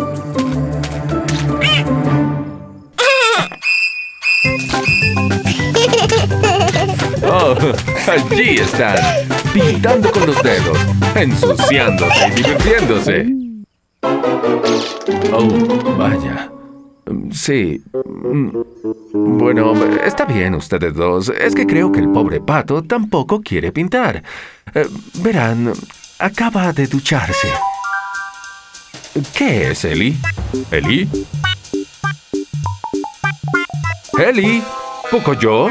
Oh, allí están, pintando con los dedos, ensuciándose y divirtiéndose. Oh, vaya. Sí. Bueno, está bien ustedes dos. Es que creo que el pobre Pato tampoco quiere pintar. Eh, verán, acaba de ducharse. ¿Qué es, Eli? ¿Eli? ¿Eli? ¿Pocoyo?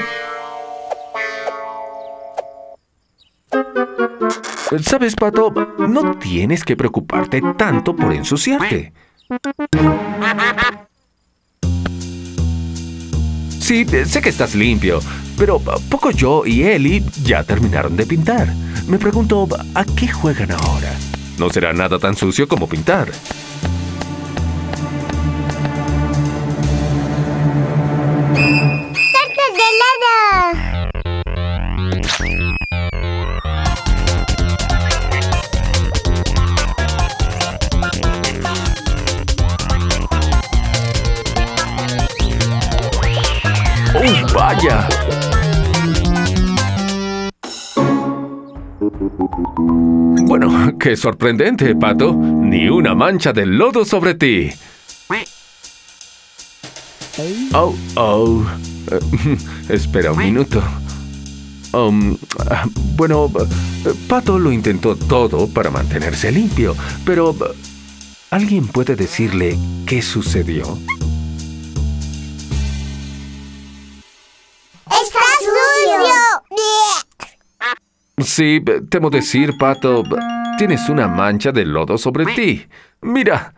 ¿Sabes, Pato? No tienes que preocuparte tanto por ensuciarte. Sí, sé que estás limpio, pero Pocoyo y Eli ya terminaron de pintar. Me pregunto, ¿a qué juegan ahora? No será nada tan sucio como pintar. ¡Tartas de helado! ¡Oh, vaya! Bueno, qué sorprendente, Pato. Ni una mancha de lodo sobre ti. Oh, oh. Uh, espera un minuto. Um, bueno, Pato lo intentó todo para mantenerse limpio, pero ¿alguien puede decirle qué sucedió? ¡Está sucio! Sí, temo decir, Pato, tienes una mancha de lodo sobre ti. Mira.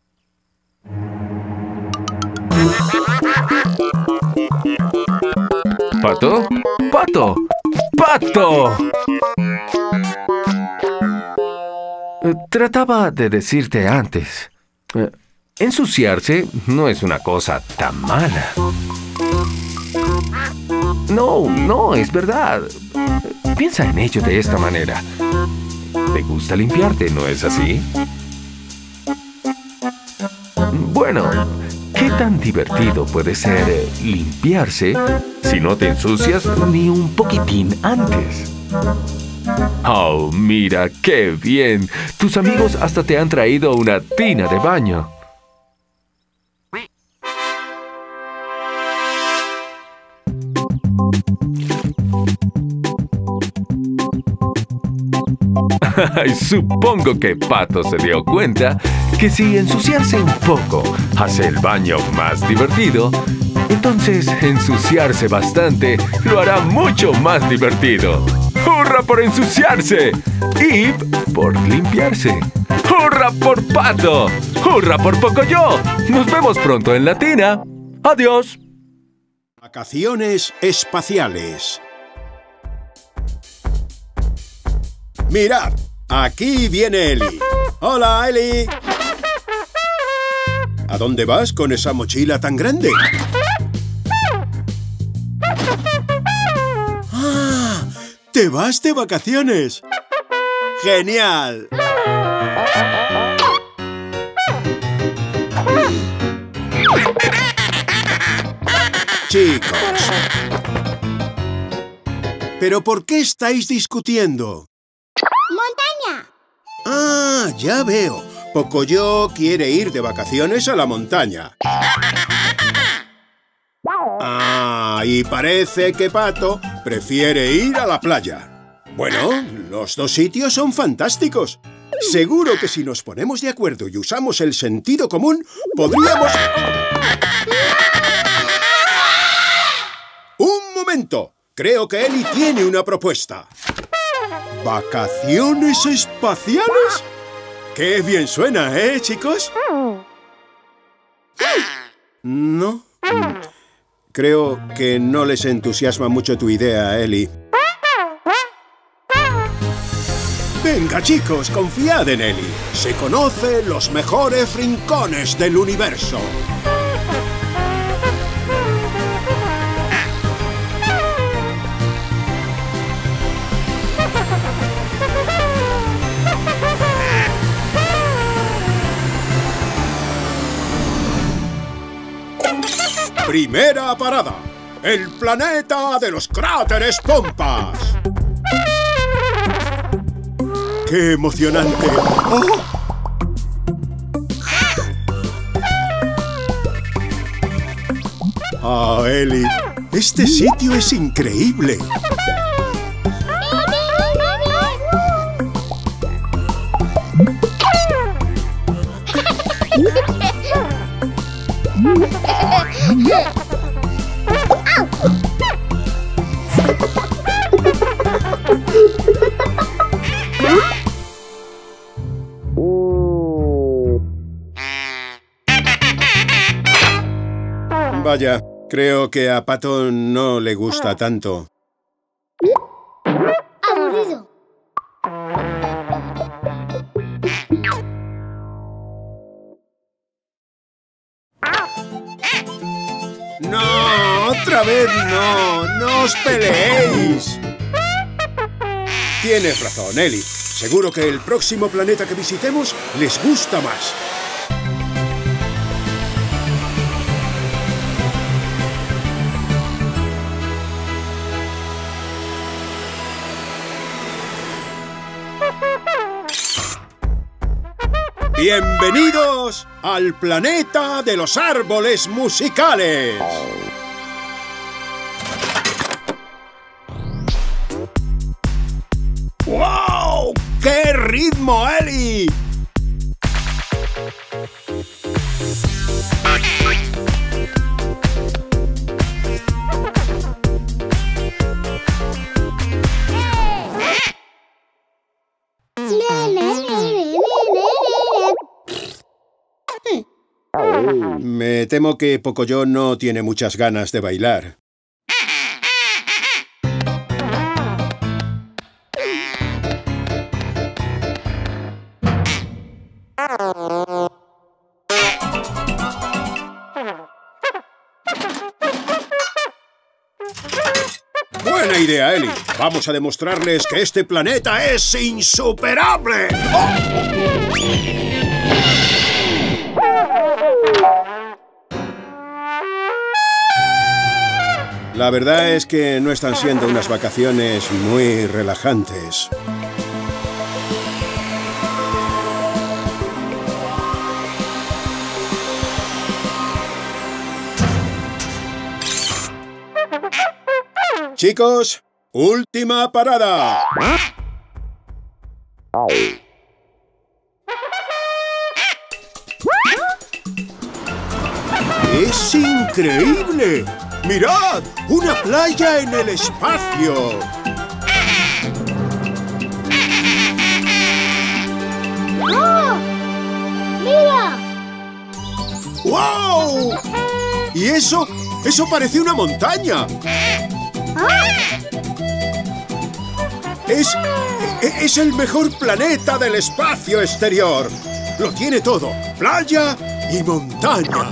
¿Pato? ¡Pato! ¡Pato! Eh, Trataba de decirte antes. Eh, ensuciarse no es una cosa tan mala. No, no, es verdad. Piensa en ello de esta manera. ¿Te gusta limpiarte, no es así? Bueno, ¿qué tan divertido puede ser eh, limpiarse si no te ensucias ni un poquitín antes? Oh, mira, qué bien. Tus amigos hasta te han traído una tina de baño. Supongo que Pato se dio cuenta que si ensuciarse un poco hace el baño más divertido, entonces ensuciarse bastante lo hará mucho más divertido. ¡Hurra por ensuciarse! Y por limpiarse. ¡Hurra por Pato! ¡Hurra por Pocoyo! ¡Nos vemos pronto en la tina! ¡Adiós! Vacaciones espaciales. Mirad, aquí viene Eli. ¡Hola, Eli! ¿A dónde vas con esa mochila tan grande? ¡Ah! ¡Te vas de vacaciones! ¡Genial! Chicos. ¿Pero por qué estáis discutiendo? ¡Montaña! Ah, ya veo. Pocoyo quiere ir de vacaciones a la montaña. Ah, y parece que Pato prefiere ir a la playa. Bueno, los dos sitios son fantásticos. Seguro que si nos ponemos de acuerdo y usamos el sentido común, podríamos... ¡Un momento! Creo que Eli tiene una propuesta. ¿Vacaciones espaciales? ¡Qué bien suena, eh, chicos! ¿No? Creo que no les entusiasma mucho tu idea, Eli. Venga, chicos, confiad en Eli. Se conoce los mejores rincones del universo. Primera parada, el planeta de los cráteres Pompas. ¡Qué emocionante! ¡Oh! Ah, Ellie, este sitio es increíble. Vaya, creo que a Pato no le gusta tanto. Aburrido. ¡No! ¡Otra vez no! ¡No os peleéis! Tienes razón, Ellie. Seguro que el próximo planeta que visitemos les gusta más. ¡Bienvenidos al planeta de los árboles musicales! ¡Wow! ¡Qué ritmo, Ellie! Me temo que Pocoyo no tiene muchas ganas de bailar. Buena idea, Ellie. Vamos a demostrarles que este planeta es insuperable. ¡Oh! La verdad es que no están siendo unas vacaciones muy relajantes. Chicos, última parada. ¡Es increíble! ¡Mirad! ¡Una playa en el espacio! ¡Oh! ¡Mira! ¡Wow! ¿Y eso? ¡Eso parece una montaña! Es... es el mejor planeta del espacio exterior. Lo tiene todo. Playa y montaña.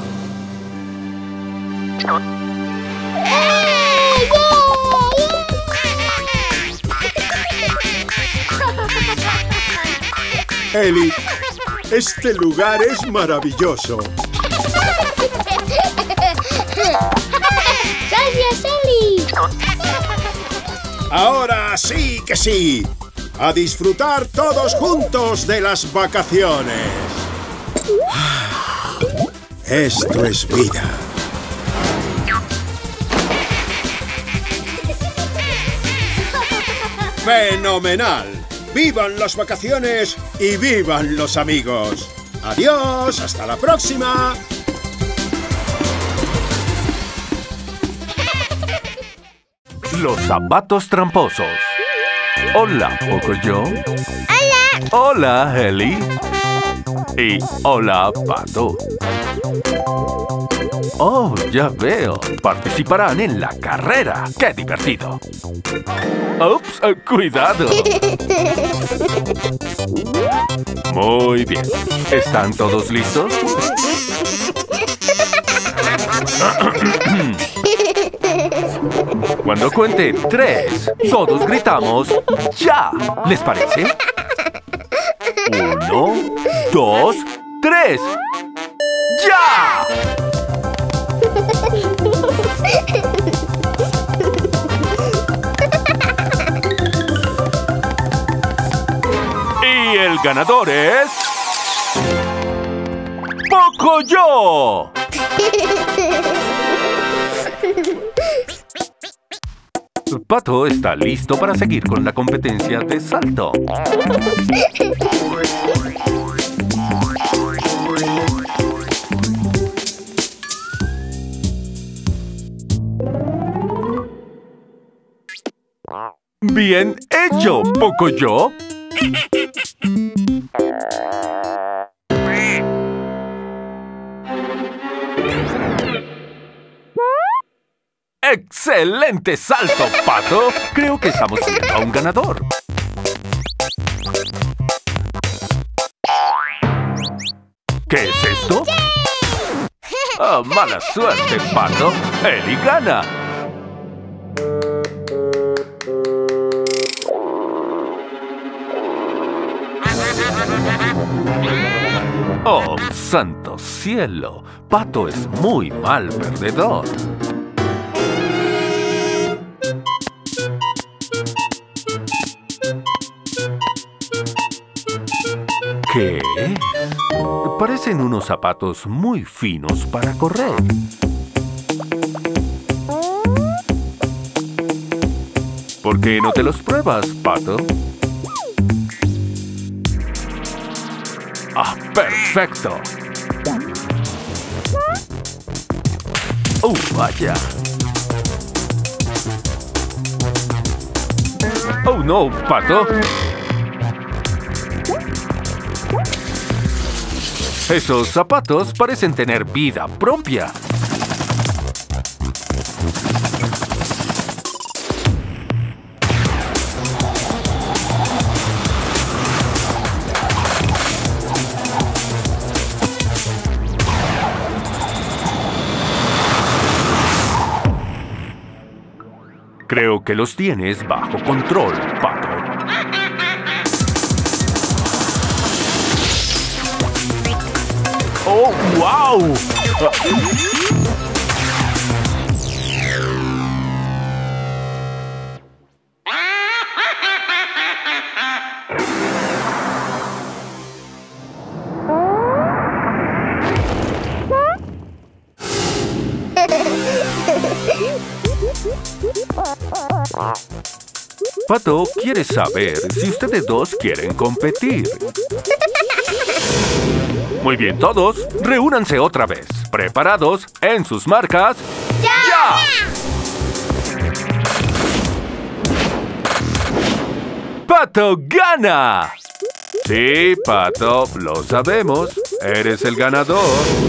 Ellie, este lugar es maravilloso. ¡Gracias, Ellie! Ahora sí que sí. A disfrutar todos juntos de las vacaciones. Esto es vida. ¡Fenomenal! ¡Vivan las vacaciones y vivan los amigos! ¡Adiós! ¡Hasta la próxima! Los zapatos tramposos. Hola, Pocoyo. ¡Hola! Hola, Ellie. Y hola, Pato. Oh, ya veo. Participarán en la carrera. ¡Qué divertido! ¡Ups! eh, ¡Cuidado! Muy bien. ¿Están todos listos? Cuando cuente tres, todos gritamos ¡ya! ¿Les parece? Uno, dos, tres. ¡Ya! Y el ganador es... ¡Pocoyo! Pato está listo para seguir con la competencia de salto. ¡Bien hecho, Pocoyo! ¡Excelente salto, Pato! Creo que estamos viendo a un ganador. ¿Qué es esto? ¡Oh, mala suerte, Pato! ¡Eli gana! ¡Oh, santo cielo! Pato es muy mal perdedor. ¿Qué es? Parecen unos zapatos muy finos para correr. ¿Por qué no te los pruebas, Pato? ¡Ah, perfecto! ¡Oh, vaya! ¡Oh, no, Pato! Esos zapatos parecen tener vida propia. Creo que los tienes bajo control, Pato. ¡Oh, wow! Pato quiere saber si ustedes dos quieren competir. Muy bien, todos, reúnanse otra vez. ¿Preparados? En sus marcas. ¡Ya! ¡Pato gana! Sí, Pato, lo sabemos. Eres el ganador.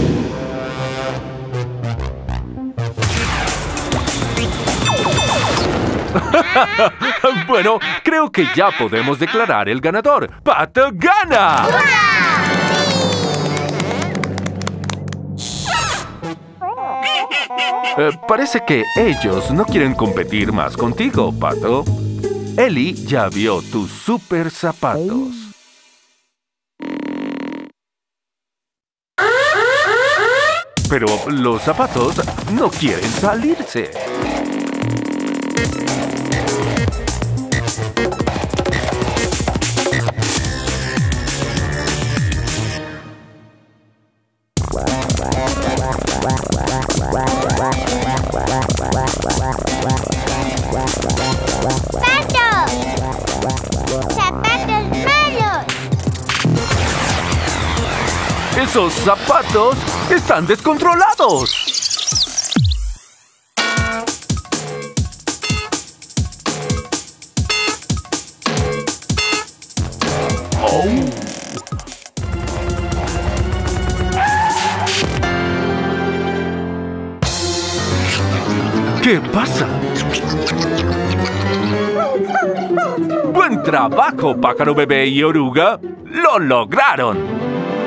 Bueno, creo que ya podemos declarar el ganador. ¡Pato gana! Eh, parece que ellos no quieren competir más contigo, Pato. Eli ya vio tus super zapatos. Pero los zapatos no quieren salirse. ¡Esos zapatos están descontrolados! ¡Oh! ¿Qué pasa? ¡Buen trabajo, pájaro bebé y oruga! ¡Lo lograron!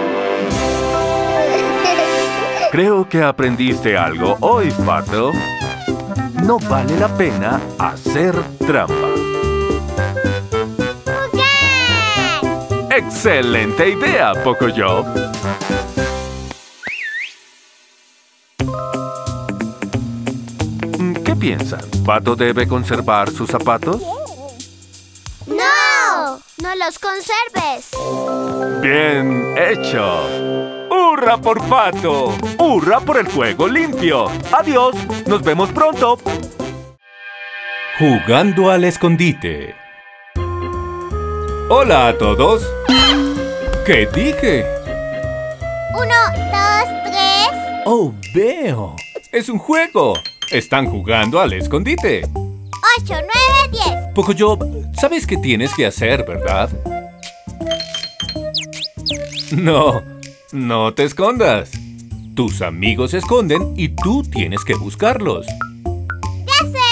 Creo que aprendiste algo hoy, Pato. No vale la pena hacer trampa. ¡Jugar! ¡Excelente idea, Pocoyo! ¿Qué piensan? ¿Pato debe conservar sus zapatos? ¡No! ¡No los conserves! ¡Bien hecho! ¡Hurra por Pato! ¡Hurra por el juego limpio! ¡Adiós! ¡Nos vemos pronto! Jugando al escondite. Hola a todos. ¿Qué dije? Uno, dos, tres. ¡Oh, veo! ¡Es un juego! Están jugando al escondite. Ocho, nueve, diez. Pocoyo, ¿sabes qué tienes que hacer, verdad? No, no te escondas. Tus amigos se esconden y tú tienes que buscarlos. ¡Ya sé!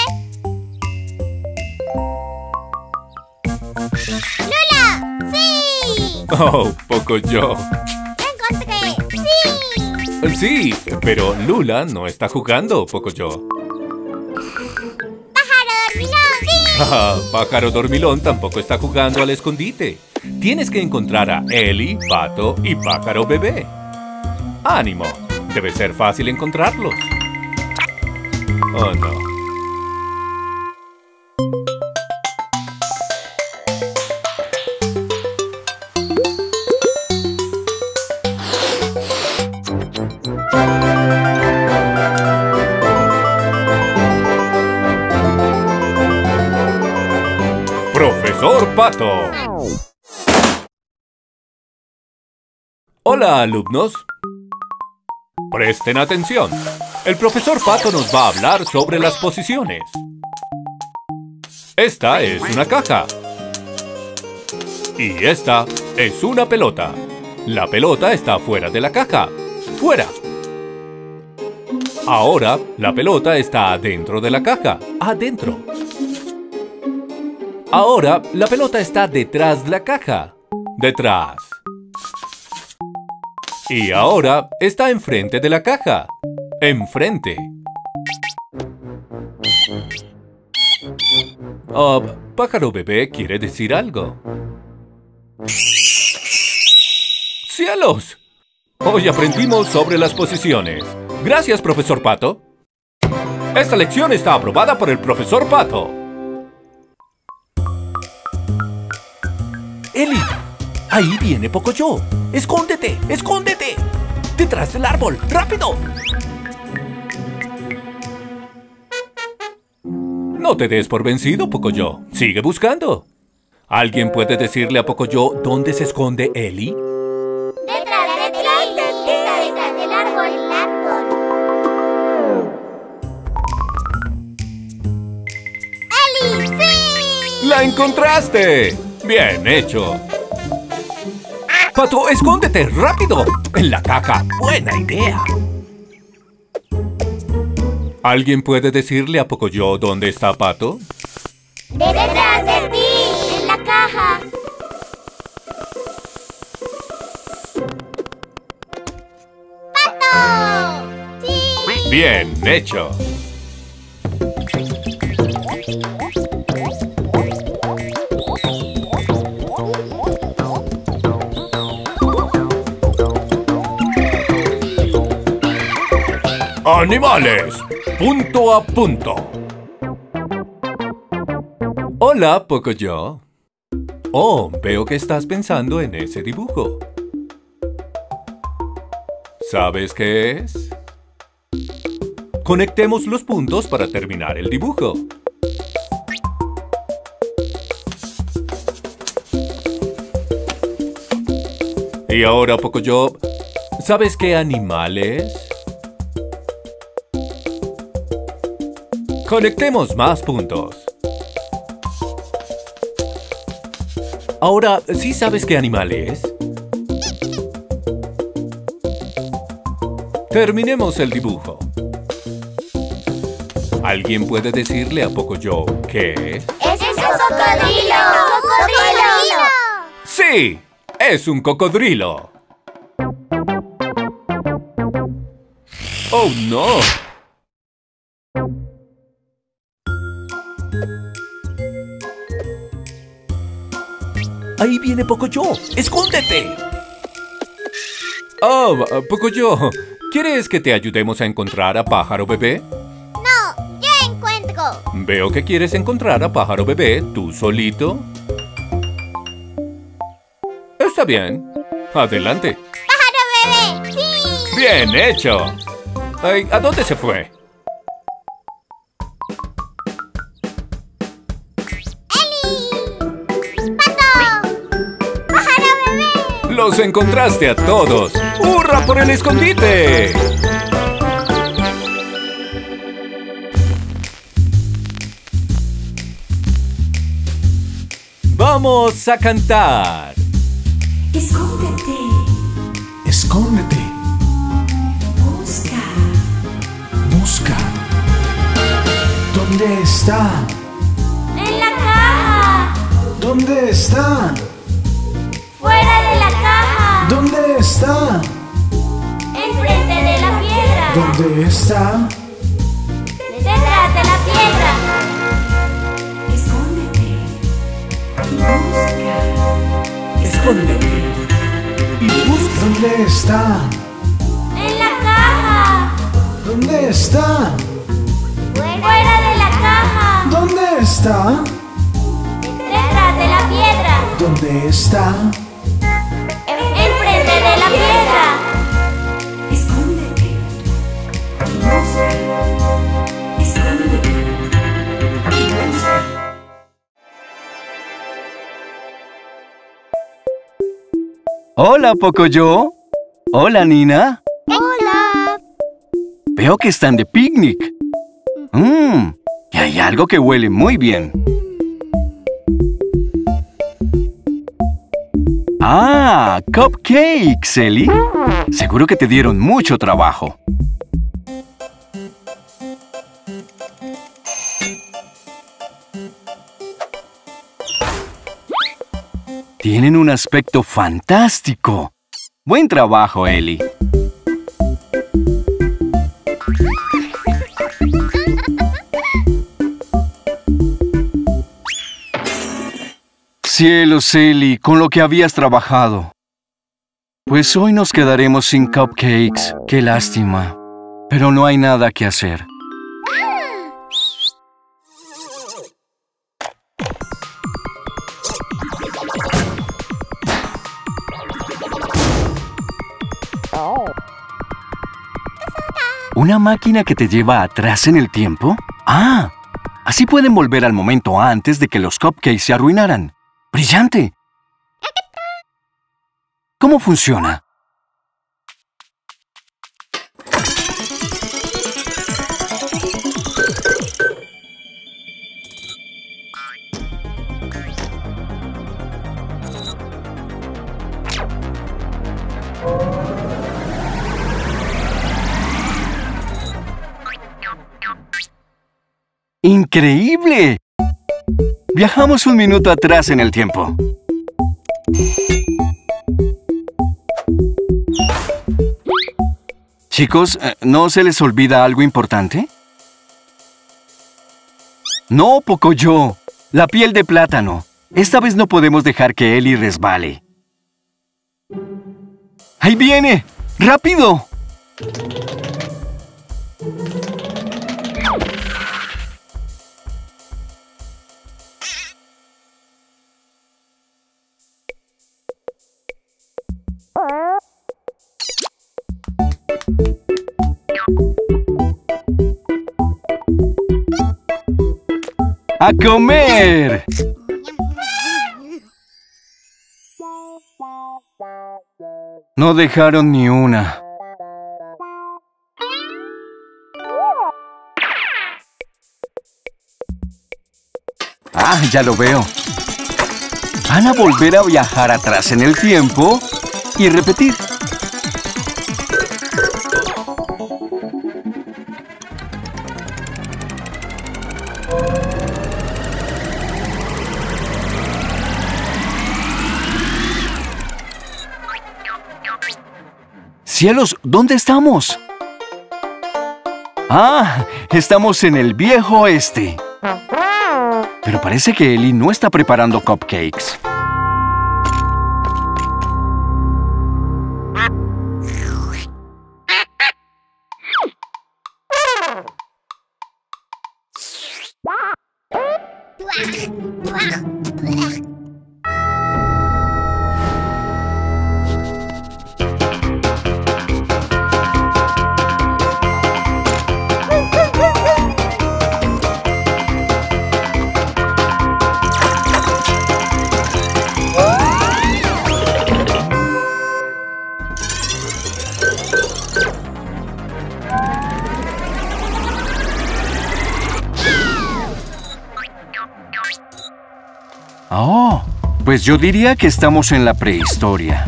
¡Lula! ¡Sí! Oh, Pocoyo. ¡Lo encontré! ¡Sí! Sí, pero Lula no está jugando, Pocoyo. ¡Pájaro dormilón! ¡Sí! Ah, Pájaro Dormilón tampoco está jugando al escondite. Tienes que encontrar a Eli, Pato y Pájaro Bebé. ¡Ánimo! Debe ser fácil encontrarlos. Oh, no. Profesor Pato. Hola, alumnos. Presten atención. El profesor Pato nos va a hablar sobre las posiciones. Esta es una caja. Y esta es una pelota. La pelota está fuera de la caja. ¡Fuera! Ahora, la pelota está adentro de la caja. ¡Adentro! Ahora, la pelota está detrás de la caja. Detrás. Y ahora está enfrente de la caja. Enfrente. Oh, Pájaro Bebé quiere decir algo. ¡Cielos! Hoy aprendimos sobre las posiciones. Gracias, profesor Pato. Esta lección está aprobada por el profesor Pato. Eli, ahí viene Pocoyo. ¡Escóndete! ¡Escóndete! ¡Detrás del árbol! ¡Rápido! No te des por vencido, Pocoyo. Sigue buscando. ¿Alguien puede decirle a Pocoyo dónde se esconde Eli? ¡Detrás de ti! ¡Está detrás del árbol! ¡El árbol! ¡Eli! ¡Sí! ¡La encontraste! ¡Bien hecho! ¡Pato, escóndete! ¡Rápido! ¡En la caja! ¡Buena idea! ¿Alguien puede decirle a Pocoyo dónde está Pato? ¡Detrás de ti! ¡En la caja! ¡Pato! ¡Sí! ¡Bien hecho! ¡Animales! Punto a punto. Hola, Pocoyo. Oh, veo que estás pensando en ese dibujo. ¿Sabes qué es? Conectemos los puntos para terminar el dibujo. Y ahora, Pocoyo, ¿sabes qué animal es? Conectemos más puntos. Ahora, ¿sí sabes qué animal es? Terminemos el dibujo. ¿Alguien puede decirle a Pocoyo qué es? ¡Es un cocodrilo! ¡Cocodrilo! ¡Sí! ¡Es un cocodrilo! ¡Oh, no! ¡Ahí viene Pocoyo! ¡Escóndete! Oh, Pocoyo, ¿quieres que te ayudemos a encontrar a Pájaro Bebé? No, yo encuentro. Veo que quieres encontrar a Pájaro Bebé tú solito. Está bien. Adelante. ¡Pájaro Bebé! ¡Sí! ¡Bien hecho! Ay, ¿a dónde se fue? ¡Los encontraste a todos! ¡Hurra por el escondite! ¡Vamos a cantar! Escóndete, Escóndete. busca, Busca. ¿Dónde está? ¡En la caja! ¿Dónde está? ¡Fuera de la caja! ¿Dónde está? ¡Enfrente de la piedra! ¿Dónde está? ¡Detrás de la piedra! escóndete y busca, ¡Escóndete! y busca, ¿Dónde está? ¡En la caja! ¿Dónde está? ¡Fuera de la caja! ¿Dónde está? ¡Detrás de la piedra! ¿Dónde está? ¡Enfrente de la piedra! escóndete y busca, escóndete y busca. Hola, Pocoyo. Hola, Nina. ¡Hola! Veo que están de picnic. Mmm, y hay algo que huele muy bien. ¡Ah! ¡Cupcakes, Ellie! Seguro que te dieron mucho trabajo. Tienen un aspecto fantástico. Buen trabajo, Ellie. Cielos, Ellie, con lo que habías trabajado. Pues hoy nos quedaremos sin cupcakes. Qué lástima. Pero no hay nada que hacer. ¿Una máquina que te lleva atrás en el tiempo? ¡Ah! Así pueden volver al momento antes de que los cupcakes se arruinaran. ¡Brillante! ¿Cómo funciona? ¡Increíble! Viajamos un minuto atrás en el tiempo. Chicos, ¿no se les olvida algo importante? No, Pocoyo. La piel de plátano. Esta vez no podemos dejar que Ellie resbale. ¡Ahí viene! ¡Rápido! ¡A comer! No dejaron ni una. Ah, ya lo veo. Van a volver a viajar atrás en el tiempo y repetir. ¡Cielos! ¿Dónde estamos? ¡Ah! Estamos en el viejo oeste. Pero parece que Ellie no está preparando cupcakes. Pues yo diría que estamos en la prehistoria.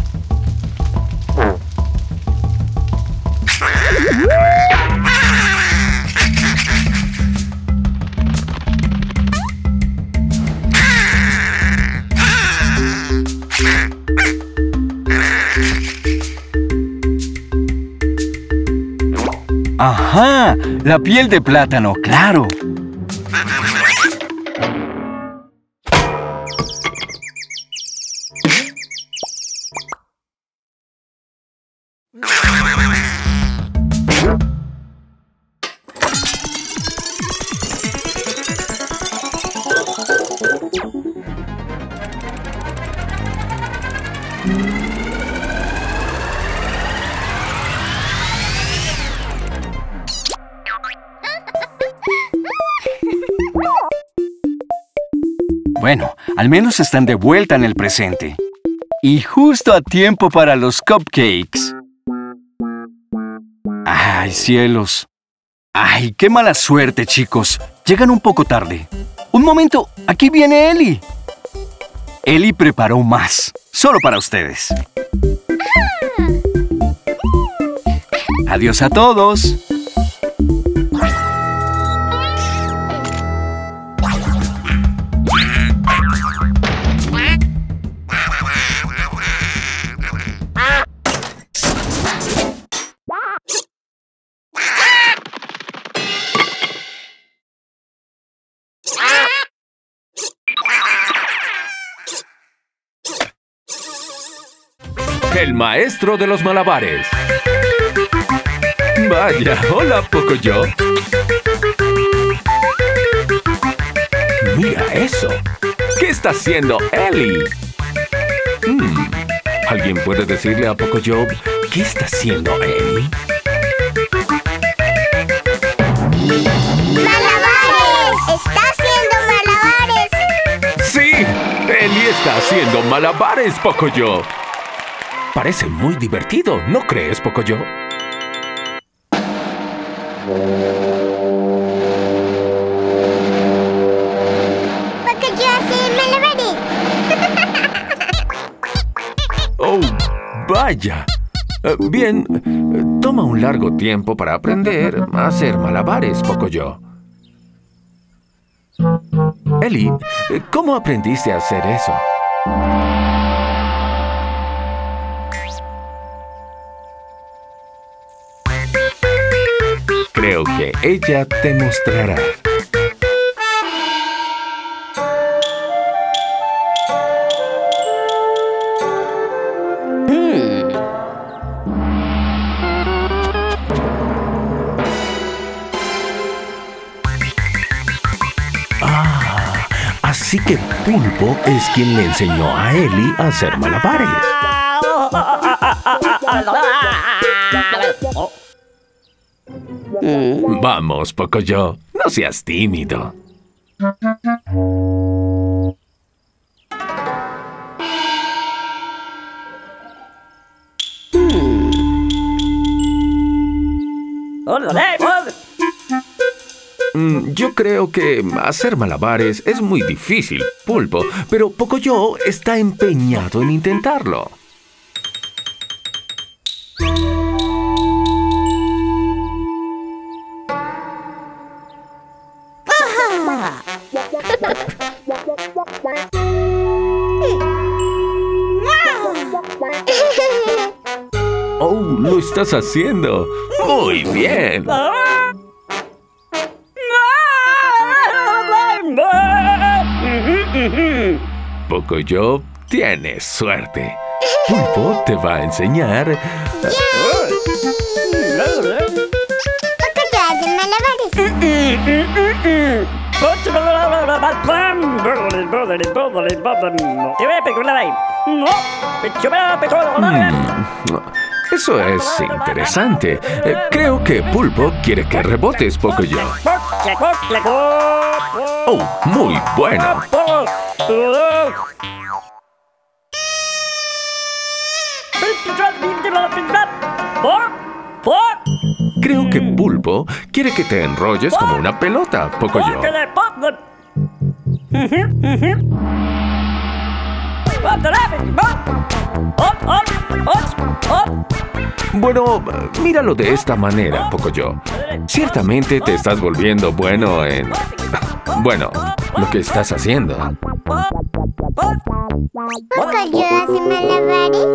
¡Ajá! La piel de plátano, claro. Bueno, al menos están de vuelta en el presente. Y justo a tiempo para los cupcakes. ¡Ay, cielos! ¡Ay, qué mala suerte, chicos! Llegan un poco tarde. ¡Un momento! ¡Aquí viene Ellie! Ellie preparó más, solo para ustedes. ¡Adiós a todos! El maestro de los malabares. Vaya, hola, Pocoyo. Mira eso. ¿Qué está haciendo Ellie? Hmm, ¿alguien puede decirle a Pocoyo qué está haciendo Ellie? ¡Malabares! ¡Está haciendo malabares! ¡Sí! Ellie está haciendo malabares, Pocoyo. Parece muy divertido, ¿no crees, Pocoyo? Pocoyo hace malabares. ¡Oh, vaya! Eh, bien, eh, toma un largo tiempo para aprender a hacer malabares, Pocoyo. Ellie, eh, ¿cómo aprendiste a hacer eso? Creo que ella te mostrará. Ah, así que Pulpo es quien le enseñó a Ellie a hacer malabares. Vamos, Pocoyo, no seas tímido. Mm, yo creo que hacer malabares es muy difícil, Pulpo, pero Pocoyo está empeñado en intentarlo. ¡Oh, lo estás haciendo! ¡Muy bien! Pocoyo, tienes suerte. Pulpo te va a enseñar... Pocoyo hace malabares. Mm, eso es interesante. Eh, creo que Pulpo quiere que rebotes, Pocoyo. ¡Oh, muy bueno! Creo que Pulpo quiere que te enrolles como una pelota, Pocoyo. Bueno, míralo de esta manera, Pocoyo. Ciertamente te estás volviendo bueno en... Bueno, lo que estás haciendo. ¿Pocoyo hace malabares?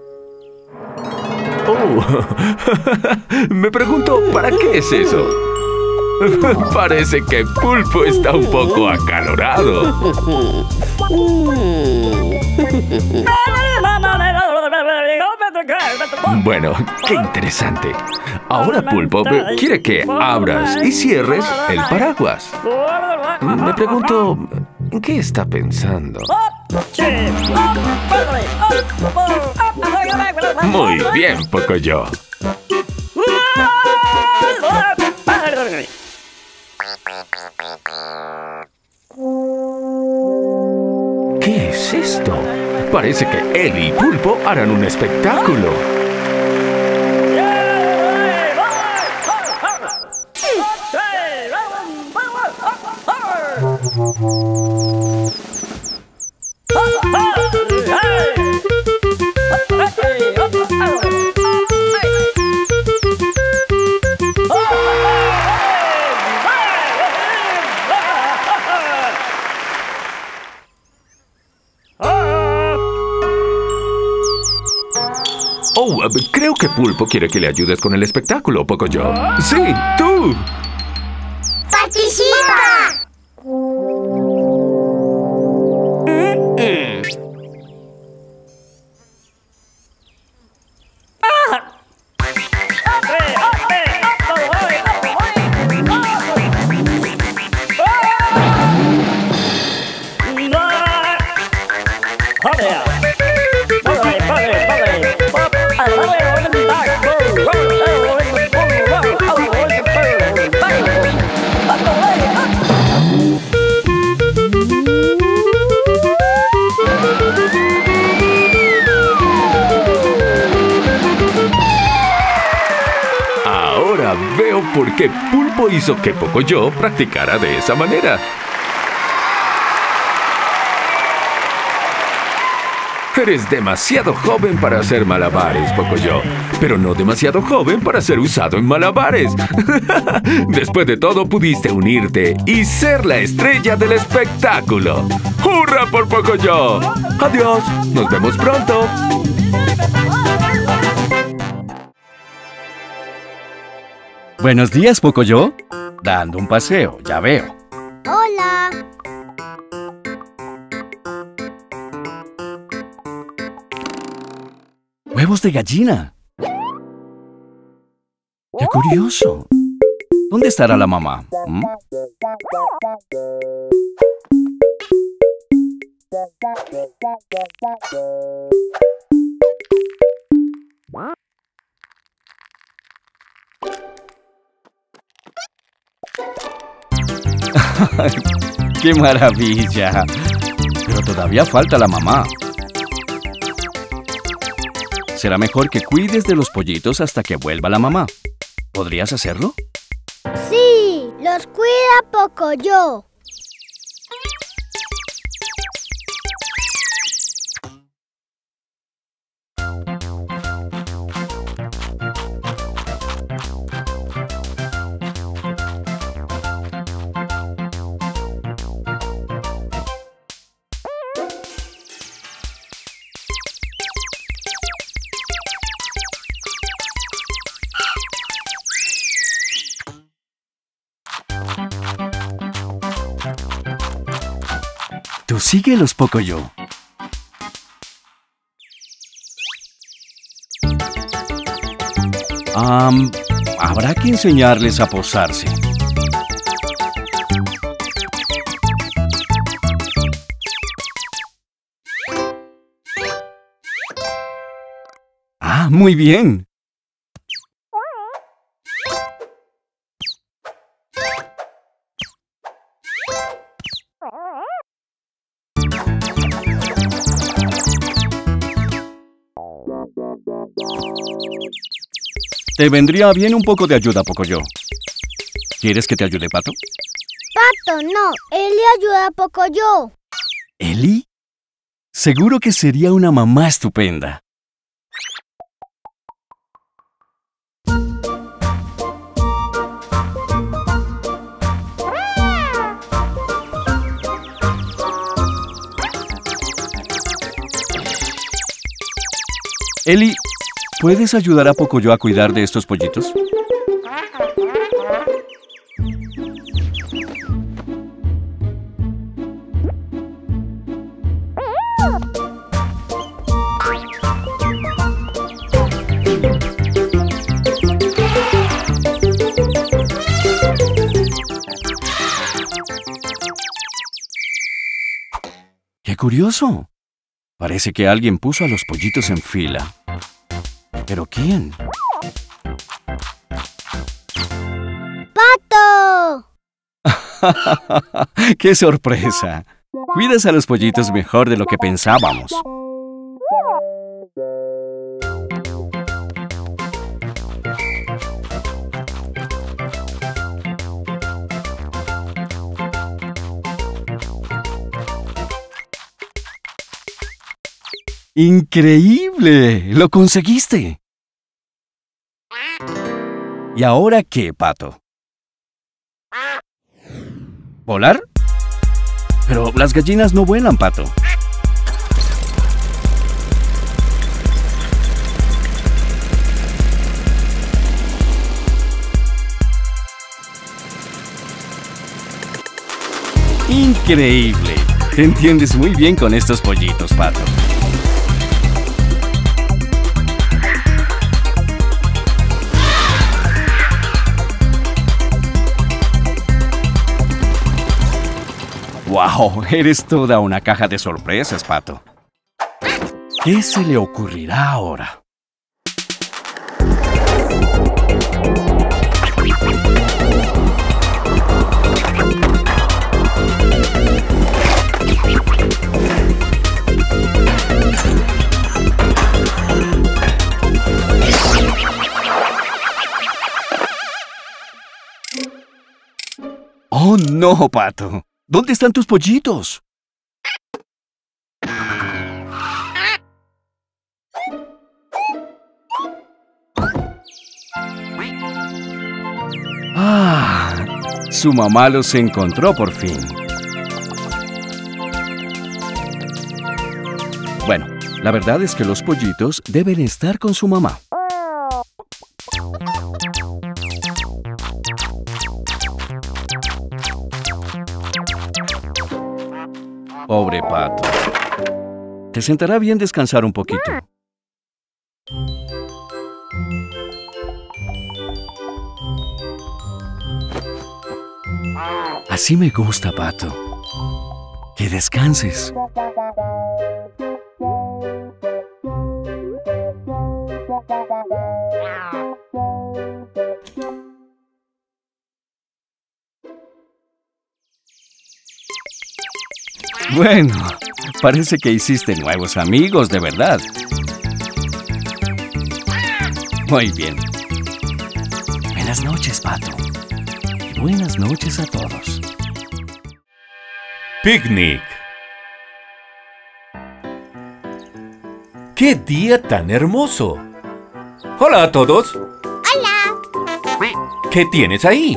Oh, me pregunto, ¿para qué es eso? Parece que Pulpo está un poco acalorado. Bueno, qué interesante. Ahora Pulpo quiere que abras y cierres el paraguas. Me pregunto, ¿en qué está pensando? Muy bien, Pocoyo. ¿Qué es esto? Parece que él y Pulpo harán un espectáculo. Oh, creo que Pulpo quiere que le ayudes con el espectáculo, Pocoyo. ¡Sí, tú! ¡Participa! Ahora veo por qué Pulpo hizo que Pocoyo practicara de esa manera. Eres demasiado joven para hacer malabares, Pocoyo, pero no demasiado joven para ser usado en malabares. Después de todo, pudiste unirte y ser la estrella del espectáculo. ¡Hurra por Pocoyo! Adiós, nos vemos pronto. Buenos días, Pocoyo. Dando un paseo, ya veo. Hola. Huevos de gallina. ¡Qué curioso! ¿Dónde estará la mamá? ¿Mm? ¡Qué maravilla! Pero todavía falta la mamá. Será mejor que cuides de los pollitos hasta que vuelva la mamá. ¿Podrías hacerlo? Sí, los cuida Pocoyo. Tú síguelos, Pocoyo. Um, habrá que enseñarles a posarse. Ah, muy bien. Te vendría bien un poco de ayuda, Pocoyo. ¿Quieres que te ayude, Pato? Pato, no. Él le ayuda a Pocoyo. ¿Eli? Seguro que sería una mamá estupenda. Eli, ¿puedes ayudar a Pocoyo a cuidar de estos pollitos? ¡Qué curioso! Parece que alguien puso a los pollitos en fila. ¿Pero quién? ¡Pato! ¡Qué sorpresa! Cuidas a los pollitos mejor de lo que pensábamos. ¡Increíble! ¡Lo conseguiste! ¿Y ahora qué, Pato? ¿Volar? Pero las gallinas no vuelan, Pato. ¡Increíble! Te entiendes muy bien con estos pollitos, Pato. ¡Wow! Eres toda una caja de sorpresas, Pato. ¿Qué se le ocurrirá ahora? ¡Oh, no, Pato! ¿Dónde están tus pollitos? Ah, su mamá los encontró por fin. Bueno, la verdad es que los pollitos deben estar con su mamá. Pobre Pato. Te sentará bien descansar un poquito. Así me gusta, Pato. Que descanses. Bueno, parece que hiciste nuevos amigos, de verdad. Muy bien. Buenas noches, Pato. Y buenas noches a todos. Picnic. ¡Qué día tan hermoso! ¡Hola a todos! ¡Hola! ¿Qué tienes ahí?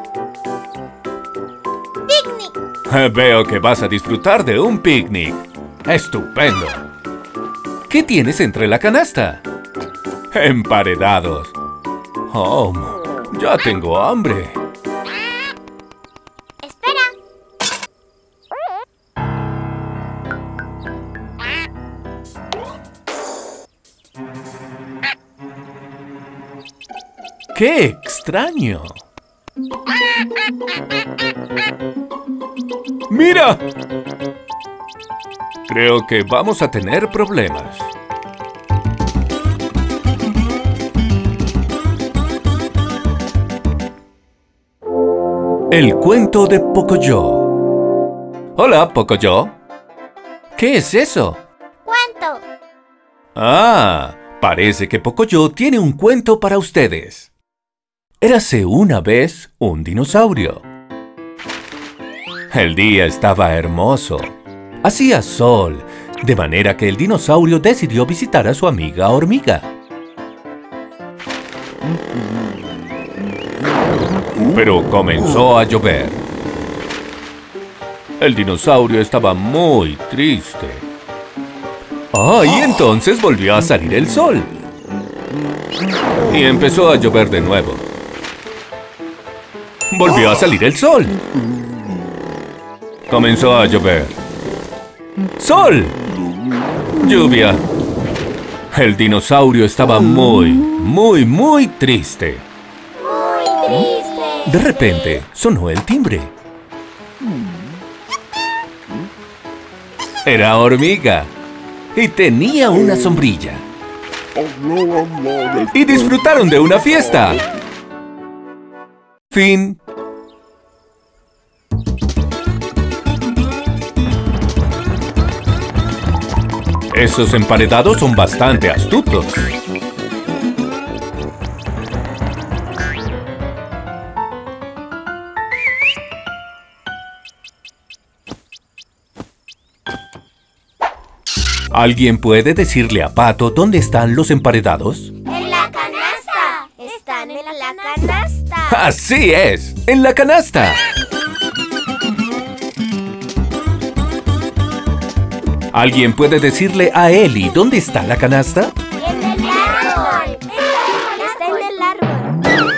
¡Picnic! Veo que vas a disfrutar de un picnic. ¡Estupendo! ¿Qué tienes entre la canasta? Emparedados. Oh, ya tengo hambre. Espera. ¡Qué extraño! ¡Mira! Creo que vamos a tener problemas. El cuento de Pocoyo. Hola, Pocoyo. ¿Qué es eso? ¿Cuánto? Ah, parece que Pocoyo tiene un cuento para ustedes. Érase una vez un dinosaurio. El día estaba hermoso. Hacía sol De manera que el dinosaurio decidió visitar a su amiga hormiga. Pero comenzó a llover. El dinosaurio estaba muy triste. Ah, y entonces volvió a salir el sol. Y empezó a llover de nuevo. Volvió a salir el sol. Comenzó a llover. ¡Sol! Lluvia. El dinosaurio estaba muy, muy, muy triste. Muy triste. De repente, sonó el timbre. Era hormiga. Y tenía una sombrilla. Y disfrutaron de una fiesta. Fin. Esos emparedados son bastante astutos. ¿Alguien puede decirle a Pato dónde están los emparedados? En la canasta. Están en la canasta. ¡Así es! ¡En la canasta! ¿Alguien puede decirle a Eli dónde está la canasta? En el árbol. Está en el árbol.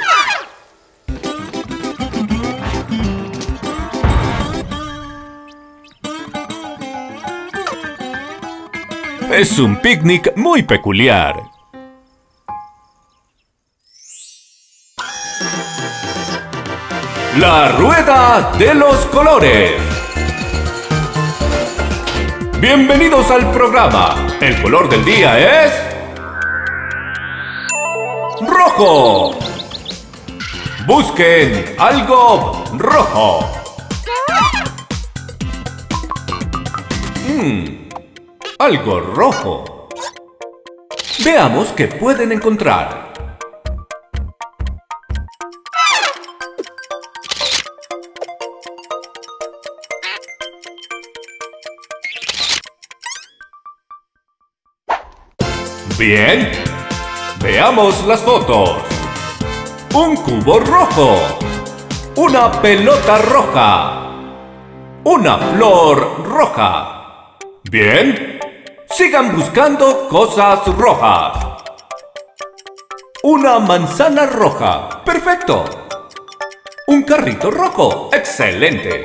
Es un picnic muy peculiar. La rueda de los colores. Bienvenidos al programa. El color del día es... rojo. Busquen algo rojo. Mmm, algo rojo. Veamos qué pueden encontrar. Bien, veamos las fotos. Un cubo rojo. Una pelota roja. Una flor roja. Bien, sigan buscando cosas rojas. Una manzana roja. Perfecto. Un carrito rojo. Excelente.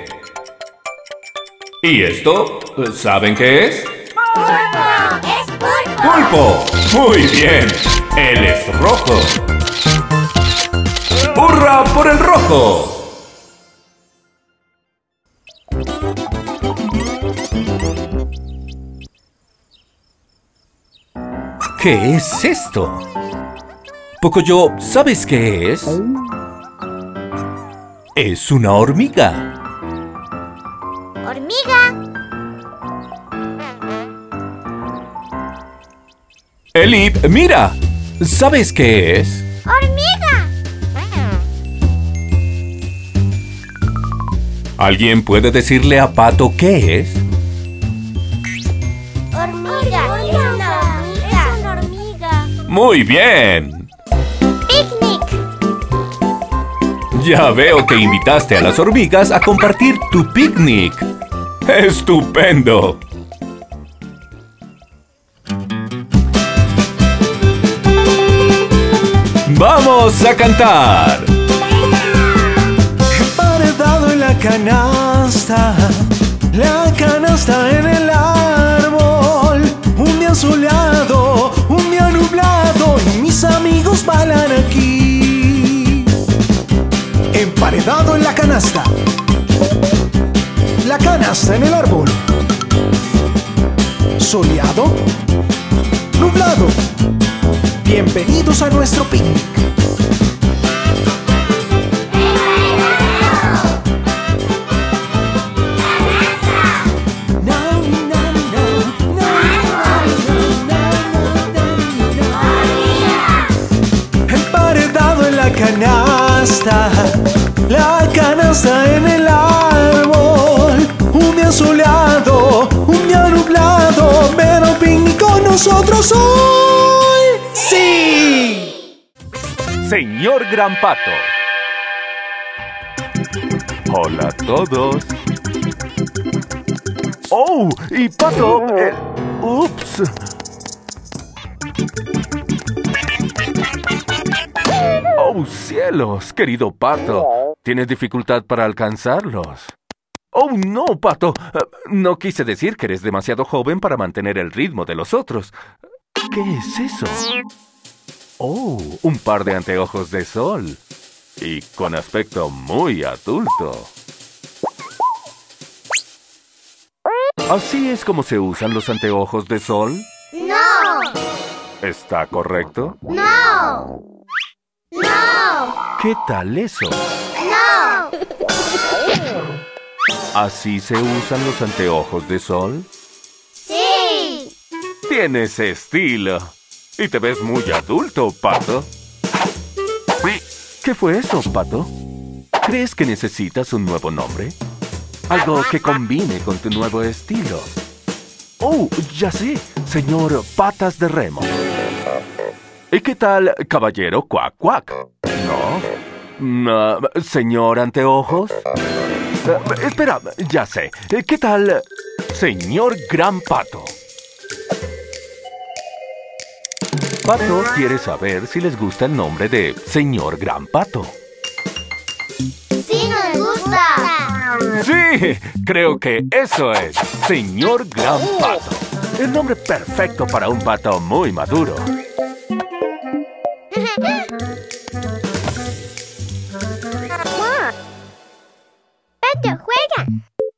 ¿Y esto? ¿Saben qué es? ¡Pulpo! ¡Es pulpo! ¡Pulpo! ¡Muy bien! ¡Él es rojo! ¡Hurra por el rojo! ¿Qué es esto? Pocoyo, ¿sabes qué es? Es una hormiga. ¡Hormiga! Eli, mira. ¿Sabes qué es? ¡Hormiga! ¿Alguien puede decirle a Pato qué es? ¡Hormiga! ¡Es una hormiga! ¡Es una hormiga! ¡Muy bien! ¡Picnic! Ya veo que invitaste a las hormigas a compartir tu picnic. ¡Estupendo! ¡Vamos a cantar! Emparedado en la canasta, la canasta en el árbol. Un día soleado, un día nublado, y mis amigos bailan aquí. Emparedado en la canasta, la canasta en el árbol. Soleado, nublado. Bienvenidos a nuestro picnic. Emparedado en la canasta, la canasta en el árbol. Un día soleado, un día nublado, ¡Sí! Señor Gran Pato. Hola a todos. ¡Oh! Y Pato... eh, ¡Ups! ¡Oh, cielos! Querido Pato, ¿tienes dificultad para alcanzarlos? ¡Oh, no, Pato! No quise decir que eres demasiado joven para mantener el ritmo de los otros. ¿Qué es eso? ¡Oh, un par de anteojos de sol! Y con aspecto muy adulto. ¿Así es como se usan los anteojos de sol? ¡No! ¿Está correcto? ¡No! ¡No! ¿Qué tal eso? ¡No! ¿Así se usan los anteojos de sol? ¡Sí! Tienes estilo. Y te ves muy adulto, Pato. ¿Qué fue eso, Pato? ¿Crees que necesitas un nuevo nombre? Algo que combine con tu nuevo estilo. Oh, ya sé, señor Patas de Remo. ¿Y qué tal, caballero Cuac Cuac? ¿No? No, ¿señor Anteojos? Uh, espera, ya sé. ¿Qué tal, señor Gran Pato? Pato quiere saber si les gusta el nombre de señor Gran Pato. ¡Sí nos gusta! ¡Sí! Creo que eso es, señor Gran Pato. El nombre perfecto para un pato muy maduro. ¡Pato, juega!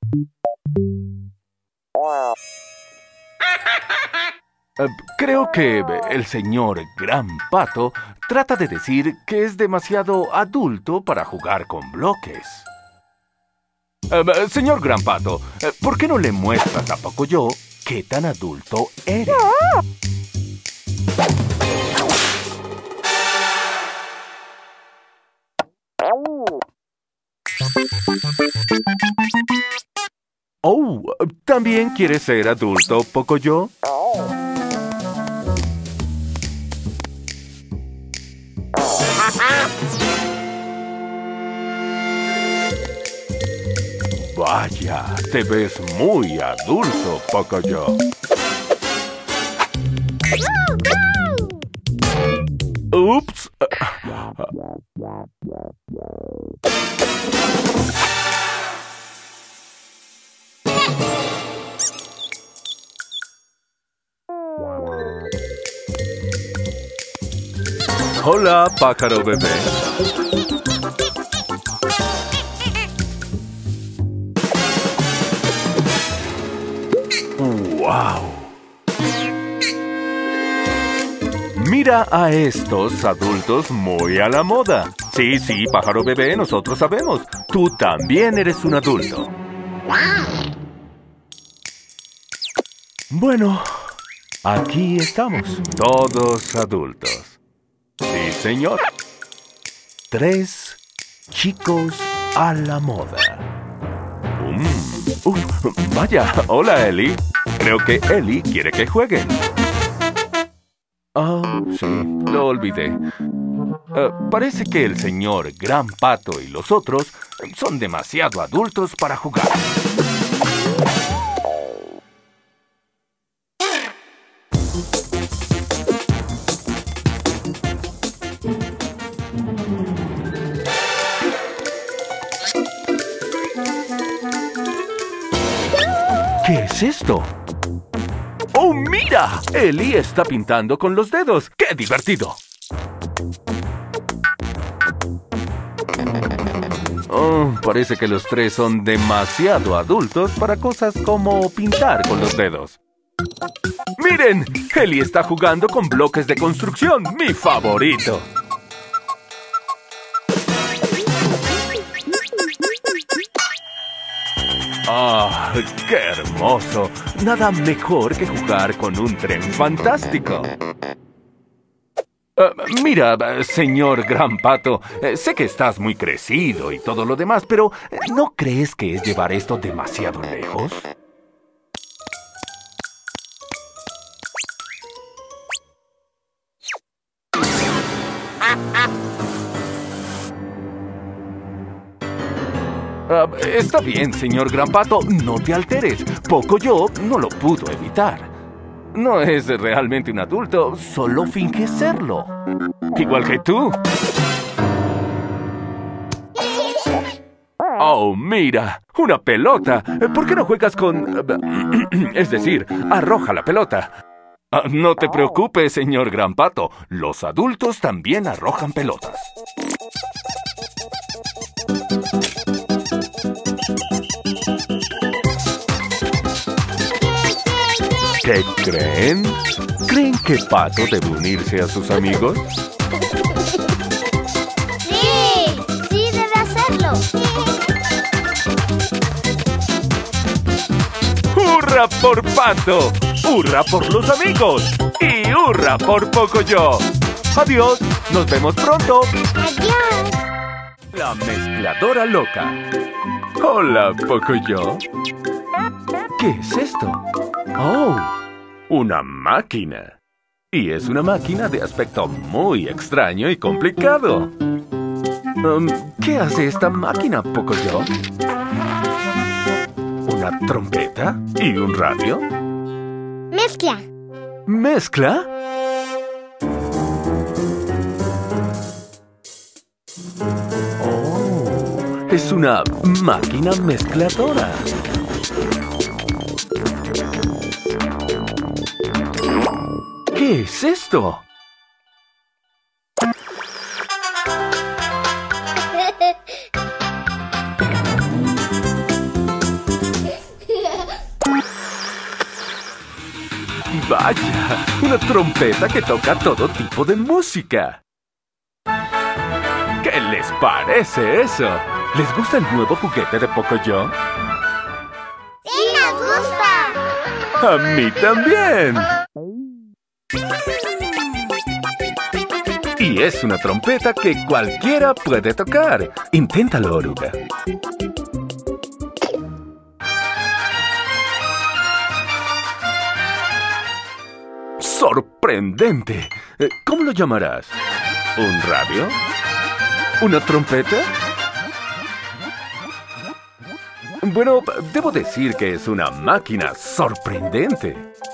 Uh, creo que el señor Gran Pato trata de decir que es demasiado adulto para jugar con bloques. Uh, señor Gran Pato, uh, ¿por qué no le muestras a Pocoyo qué tan adulto eres? Oh, ¿también quieres ser adulto, Pocoyo? Vaya, te ves muy adulto, Pocoyo. Ups. Hola, pájaro bebé. ¡Wow! Mira a estos adultos muy a la moda. Sí, sí, pájaro bebé, nosotros sabemos. Tú también eres un adulto. Bueno, aquí estamos, todos adultos. Sí, señor. Tres chicos a la moda. Mm. Uh, vaya, hola, Eli. Creo que Eli quiere que jueguen. Oh, sí, lo olvidé. Uh, parece que el señor Gran Pato y los otros son demasiado adultos para jugar. ¿Qué es esto? ¡Oh, mira! Eli está pintando con los dedos. ¡Qué divertido! Oh, parece que los tres son demasiado adultos para cosas como pintar con los dedos. ¡Miren! Eli está jugando con bloques de construcción, mi favorito. ¡Ah, qué hermoso! Nada mejor que jugar con un tren fantástico. Uh, mira, señor Gran Pato, eh, sé que estás muy crecido y todo lo demás, pero ¿no crees que es llevar esto demasiado lejos? Uh, está bien, señor Gran Pato, no te alteres. Pocoyo no lo pudo evitar. No es realmente un adulto, solo finge serlo. Igual que tú. Oh, mira, una pelota. ¿Por qué no juegas con...? Es decir, arroja la pelota. Uh, no te preocupes, señor Gran Pato. Los adultos también arrojan pelotas. ¿Qué creen? ¿Creen que Pato debe unirse a sus amigos? ¡Sí! ¡Sí debe hacerlo! ¡Hurra por Pato! ¡Hurra por los amigos! ¡Y hurra por Pocoyo! ¡Adiós! ¡Nos vemos pronto! ¡Adiós! La mezcladora loca. Hola, Pocoyo. ¿Qué es esto? ¡Oh! Una máquina. Y es una máquina de aspecto muy extraño y complicado. Um, ¿Qué hace esta máquina, Pocoyo? ¿Una trompeta? ¿Y un radio? Mezcla. ¿Mezcla? Oh, es una máquina mezcladora. ¿Qué es esto? Vaya, una trompeta que toca todo tipo de música. ¿Qué les parece eso? ¿Les gusta el nuevo juguete de Pocoyo? ¡Sí nos gusta! ¡A mí también! Y es una trompeta que cualquiera puede tocar. Inténtalo, oruga. ¡Sorprendente! ¿Cómo lo llamarás? ¿Un radio? ¿Una trompeta? Bueno, debo decir que es una máquina sorprendente.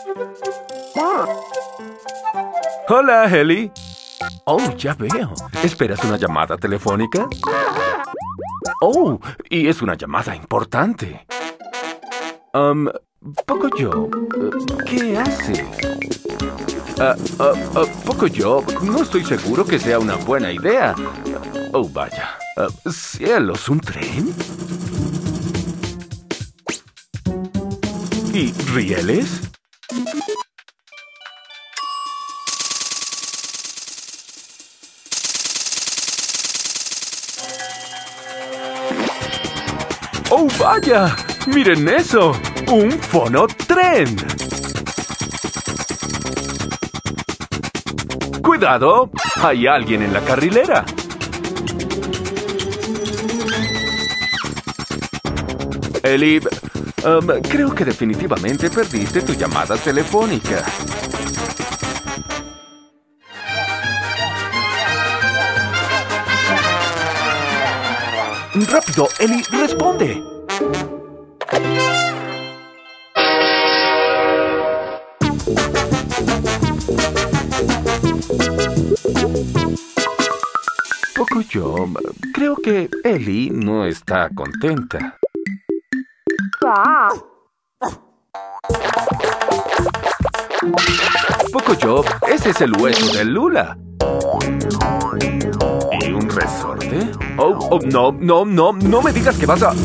Hola, Ellie. Oh, ya veo. ¿Esperas una llamada telefónica? Oh, y es una llamada importante. Um, Pocoyo, ¿qué haces? Uh, uh, uh, Pocoyo, no estoy seguro que sea una buena idea. Oh, vaya. Uh, ¿Cielos, un tren? ¿Y rieles? ¡Oh, vaya! ¡Miren eso! ¡Un fonotren! ¡Cuidado! ¡Hay alguien en la carrilera! Ellie, um, creo que definitivamente perdiste tu llamada telefónica. ¡Rápido, Ellie! ¡Responde! Pocoyo, creo que Ellie no está contenta. Pocoyo, ese es el hueso de Lula. ¿Y un resorte? Oh, oh, no, no, no, no me digas que vas a...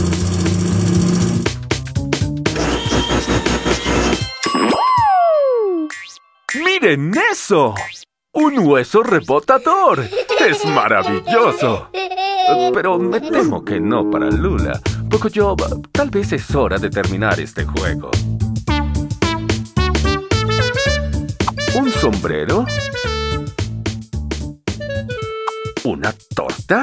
¡Miren eso! ¡Un hueso rebotador! ¡Es maravilloso! Pero me temo que no para Lula. Pocoyo, tal vez es hora de terminar este juego. ¿Un sombrero? ¿Una torta?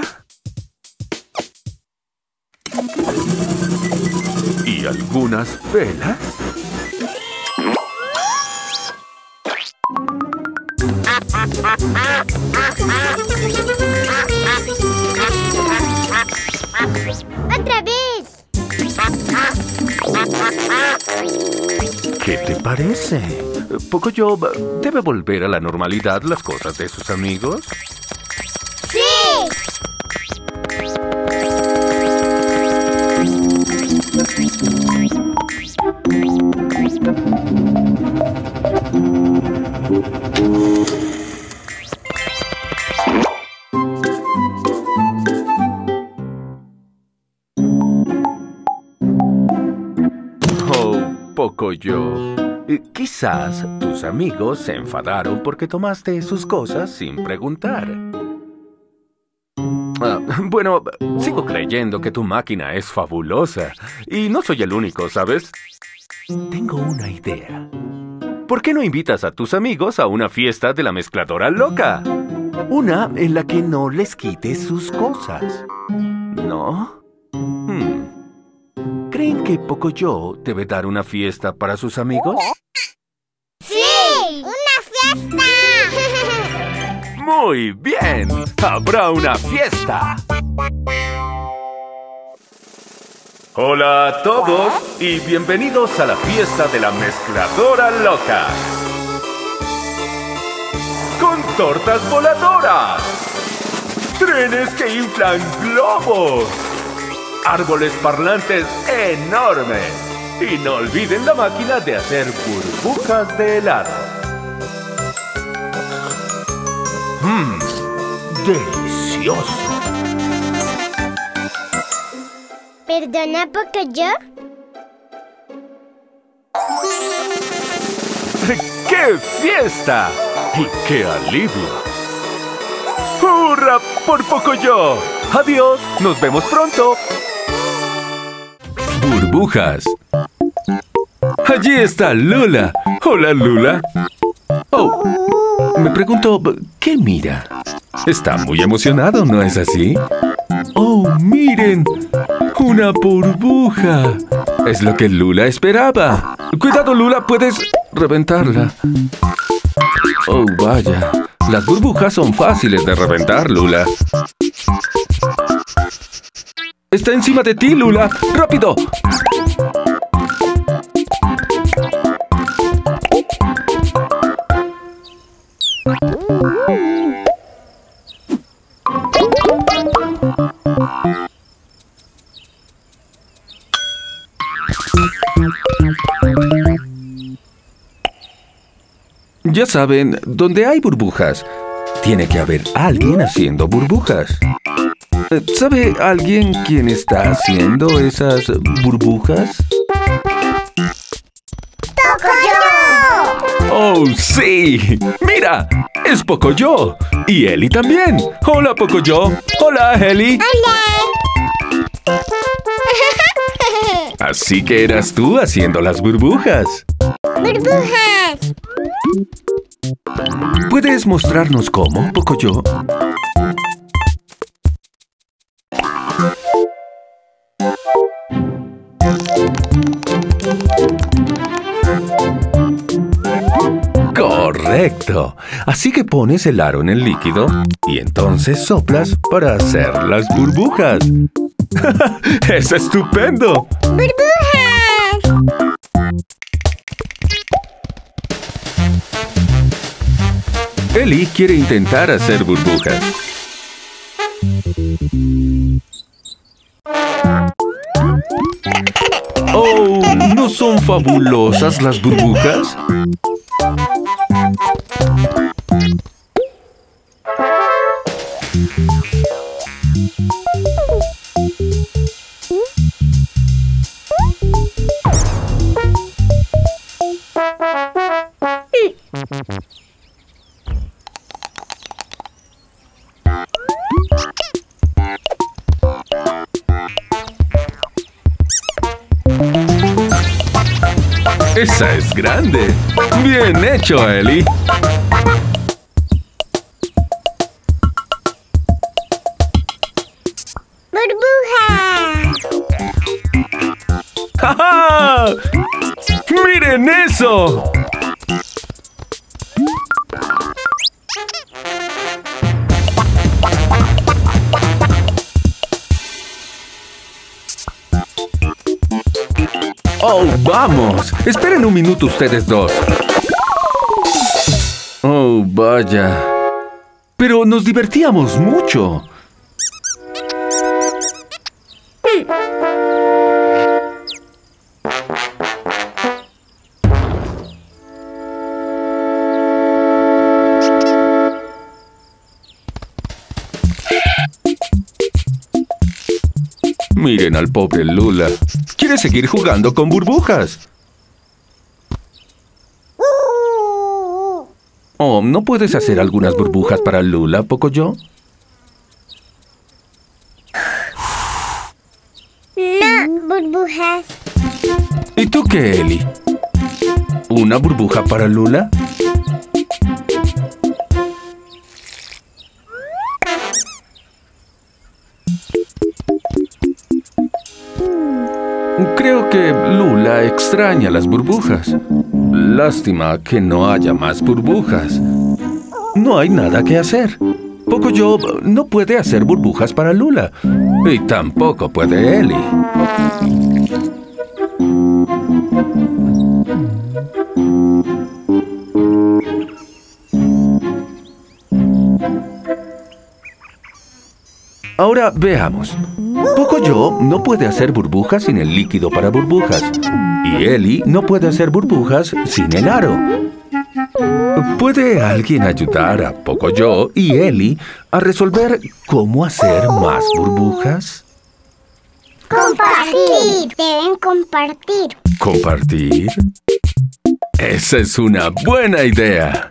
¿Y algunas velas? ¡Otra vez! ¿Qué te parece? Pocoyo, ¿debe volver a la normalidad las cosas de sus amigos? ¡Sí! Oh, Pocoyo. Eh, Quizás tus amigos se enfadaron porque tomaste sus cosas sin preguntar. Ah, bueno, sigo creyendo que tu máquina es fabulosa. Y no soy el único, ¿sabes? Tengo una idea. ¿Por qué no invitas a tus amigos a una fiesta de la mezcladora loca? Una en la que no les quites sus cosas. ¿No? Hmm. ¿Creen que Pocoyo debe dar una fiesta para sus amigos? ¡Sí! ¡Una fiesta! ¡Muy bien! ¡Habrá una fiesta! Hola a todos y bienvenidos a la fiesta de la mezcladora loca. Con tortas voladoras, trenes que inflan globos, árboles parlantes enormes y no olviden la máquina de hacer burbujas de helado. ¡Mmm! ¡Delicioso! ¿Perdona, Pocoyo? ¡Qué fiesta! ¡Y qué alivio! ¡Hurra por Pocoyo! ¡Adiós! ¡Nos vemos pronto! Burbujas. Allí está Lula. Hola, Lula. Oh, me pregunto, ¿qué mira? Está muy emocionado, ¿no es así? ¡Oh, miren! ¡Una burbuja! Es lo que Lula esperaba. Cuidado, Lula, puedes reventarla. Oh, vaya. Las burbujas son fáciles de reventar, Lula. ¡Está encima de ti, Lula! ¡Rápido! Ya saben, donde hay burbujas, tiene que haber alguien haciendo burbujas. ¿Sabe alguien quién está haciendo esas burbujas? ¡Pocoyo! ¡Oh, sí! ¡Mira! ¡Es Pocoyo! ¡Y Eli también! ¡Hola, Pocoyo! ¡Hola, Eli! ¡Hola! Así que eras tú haciendo las burbujas. ¡Burbujas! ¿Puedes mostrarnos cómo, Pocoyo? Correcto. Así que pones el aro en el líquido y entonces soplas para hacer las burbujas. ¡Es estupendo! ¡Burbujas! Eli quiere intentar hacer burbujas. Oh, ¿no son fabulosas las burbujas? ¡Esa es grande! ¡Bien hecho, Eli! ¡Burbuja! ¡Ja, ja! ¡Miren eso! ¡Oh, vamos! Esperen un minuto ustedes dos. Oh, vaya. Pero nos divertíamos mucho. Miren al pobre Lula. Quiere seguir jugando con burbujas. Oh, ¿no puedes hacer algunas burbujas para Lula, Pocoyo? No, burbujas. ¿Y tú qué, Eli? ¿Una burbuja para Lula? Creo que Lula extraña las burbujas. Lástima que no haya más burbujas. No hay nada que hacer. Pocoyo no puede hacer burbujas para Lula. Y tampoco puede Eli. Ahora veamos. Pocoyo no puede hacer burbujas sin el líquido para burbujas. Y Eli no puede hacer burbujas sin el aro. ¿Puede alguien ayudar a Pocoyo y Eli a resolver cómo hacer más burbujas? Compartir. Deben compartir. ¿Compartir? Esa es una buena idea.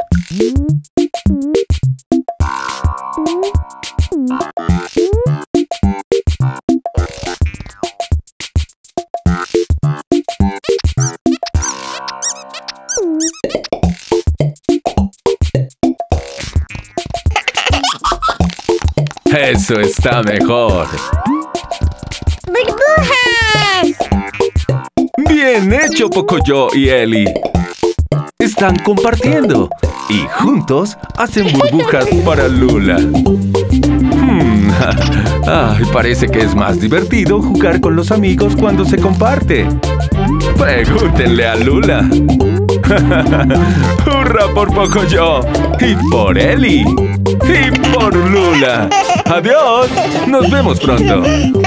Eso está mejor. ¡Burbujas! Bien hecho, Pocoyo y Eli. Están compartiendo y juntos hacen burbujas para Lula. Hmm. Ay, parece que es más divertido jugar con los amigos cuando se comparte. Pregúntenle a Lula. ¡Hurra por Pocoyo! ¡Y por Eli! ¡Y por Lula! ¡Adiós! ¡Nos vemos pronto!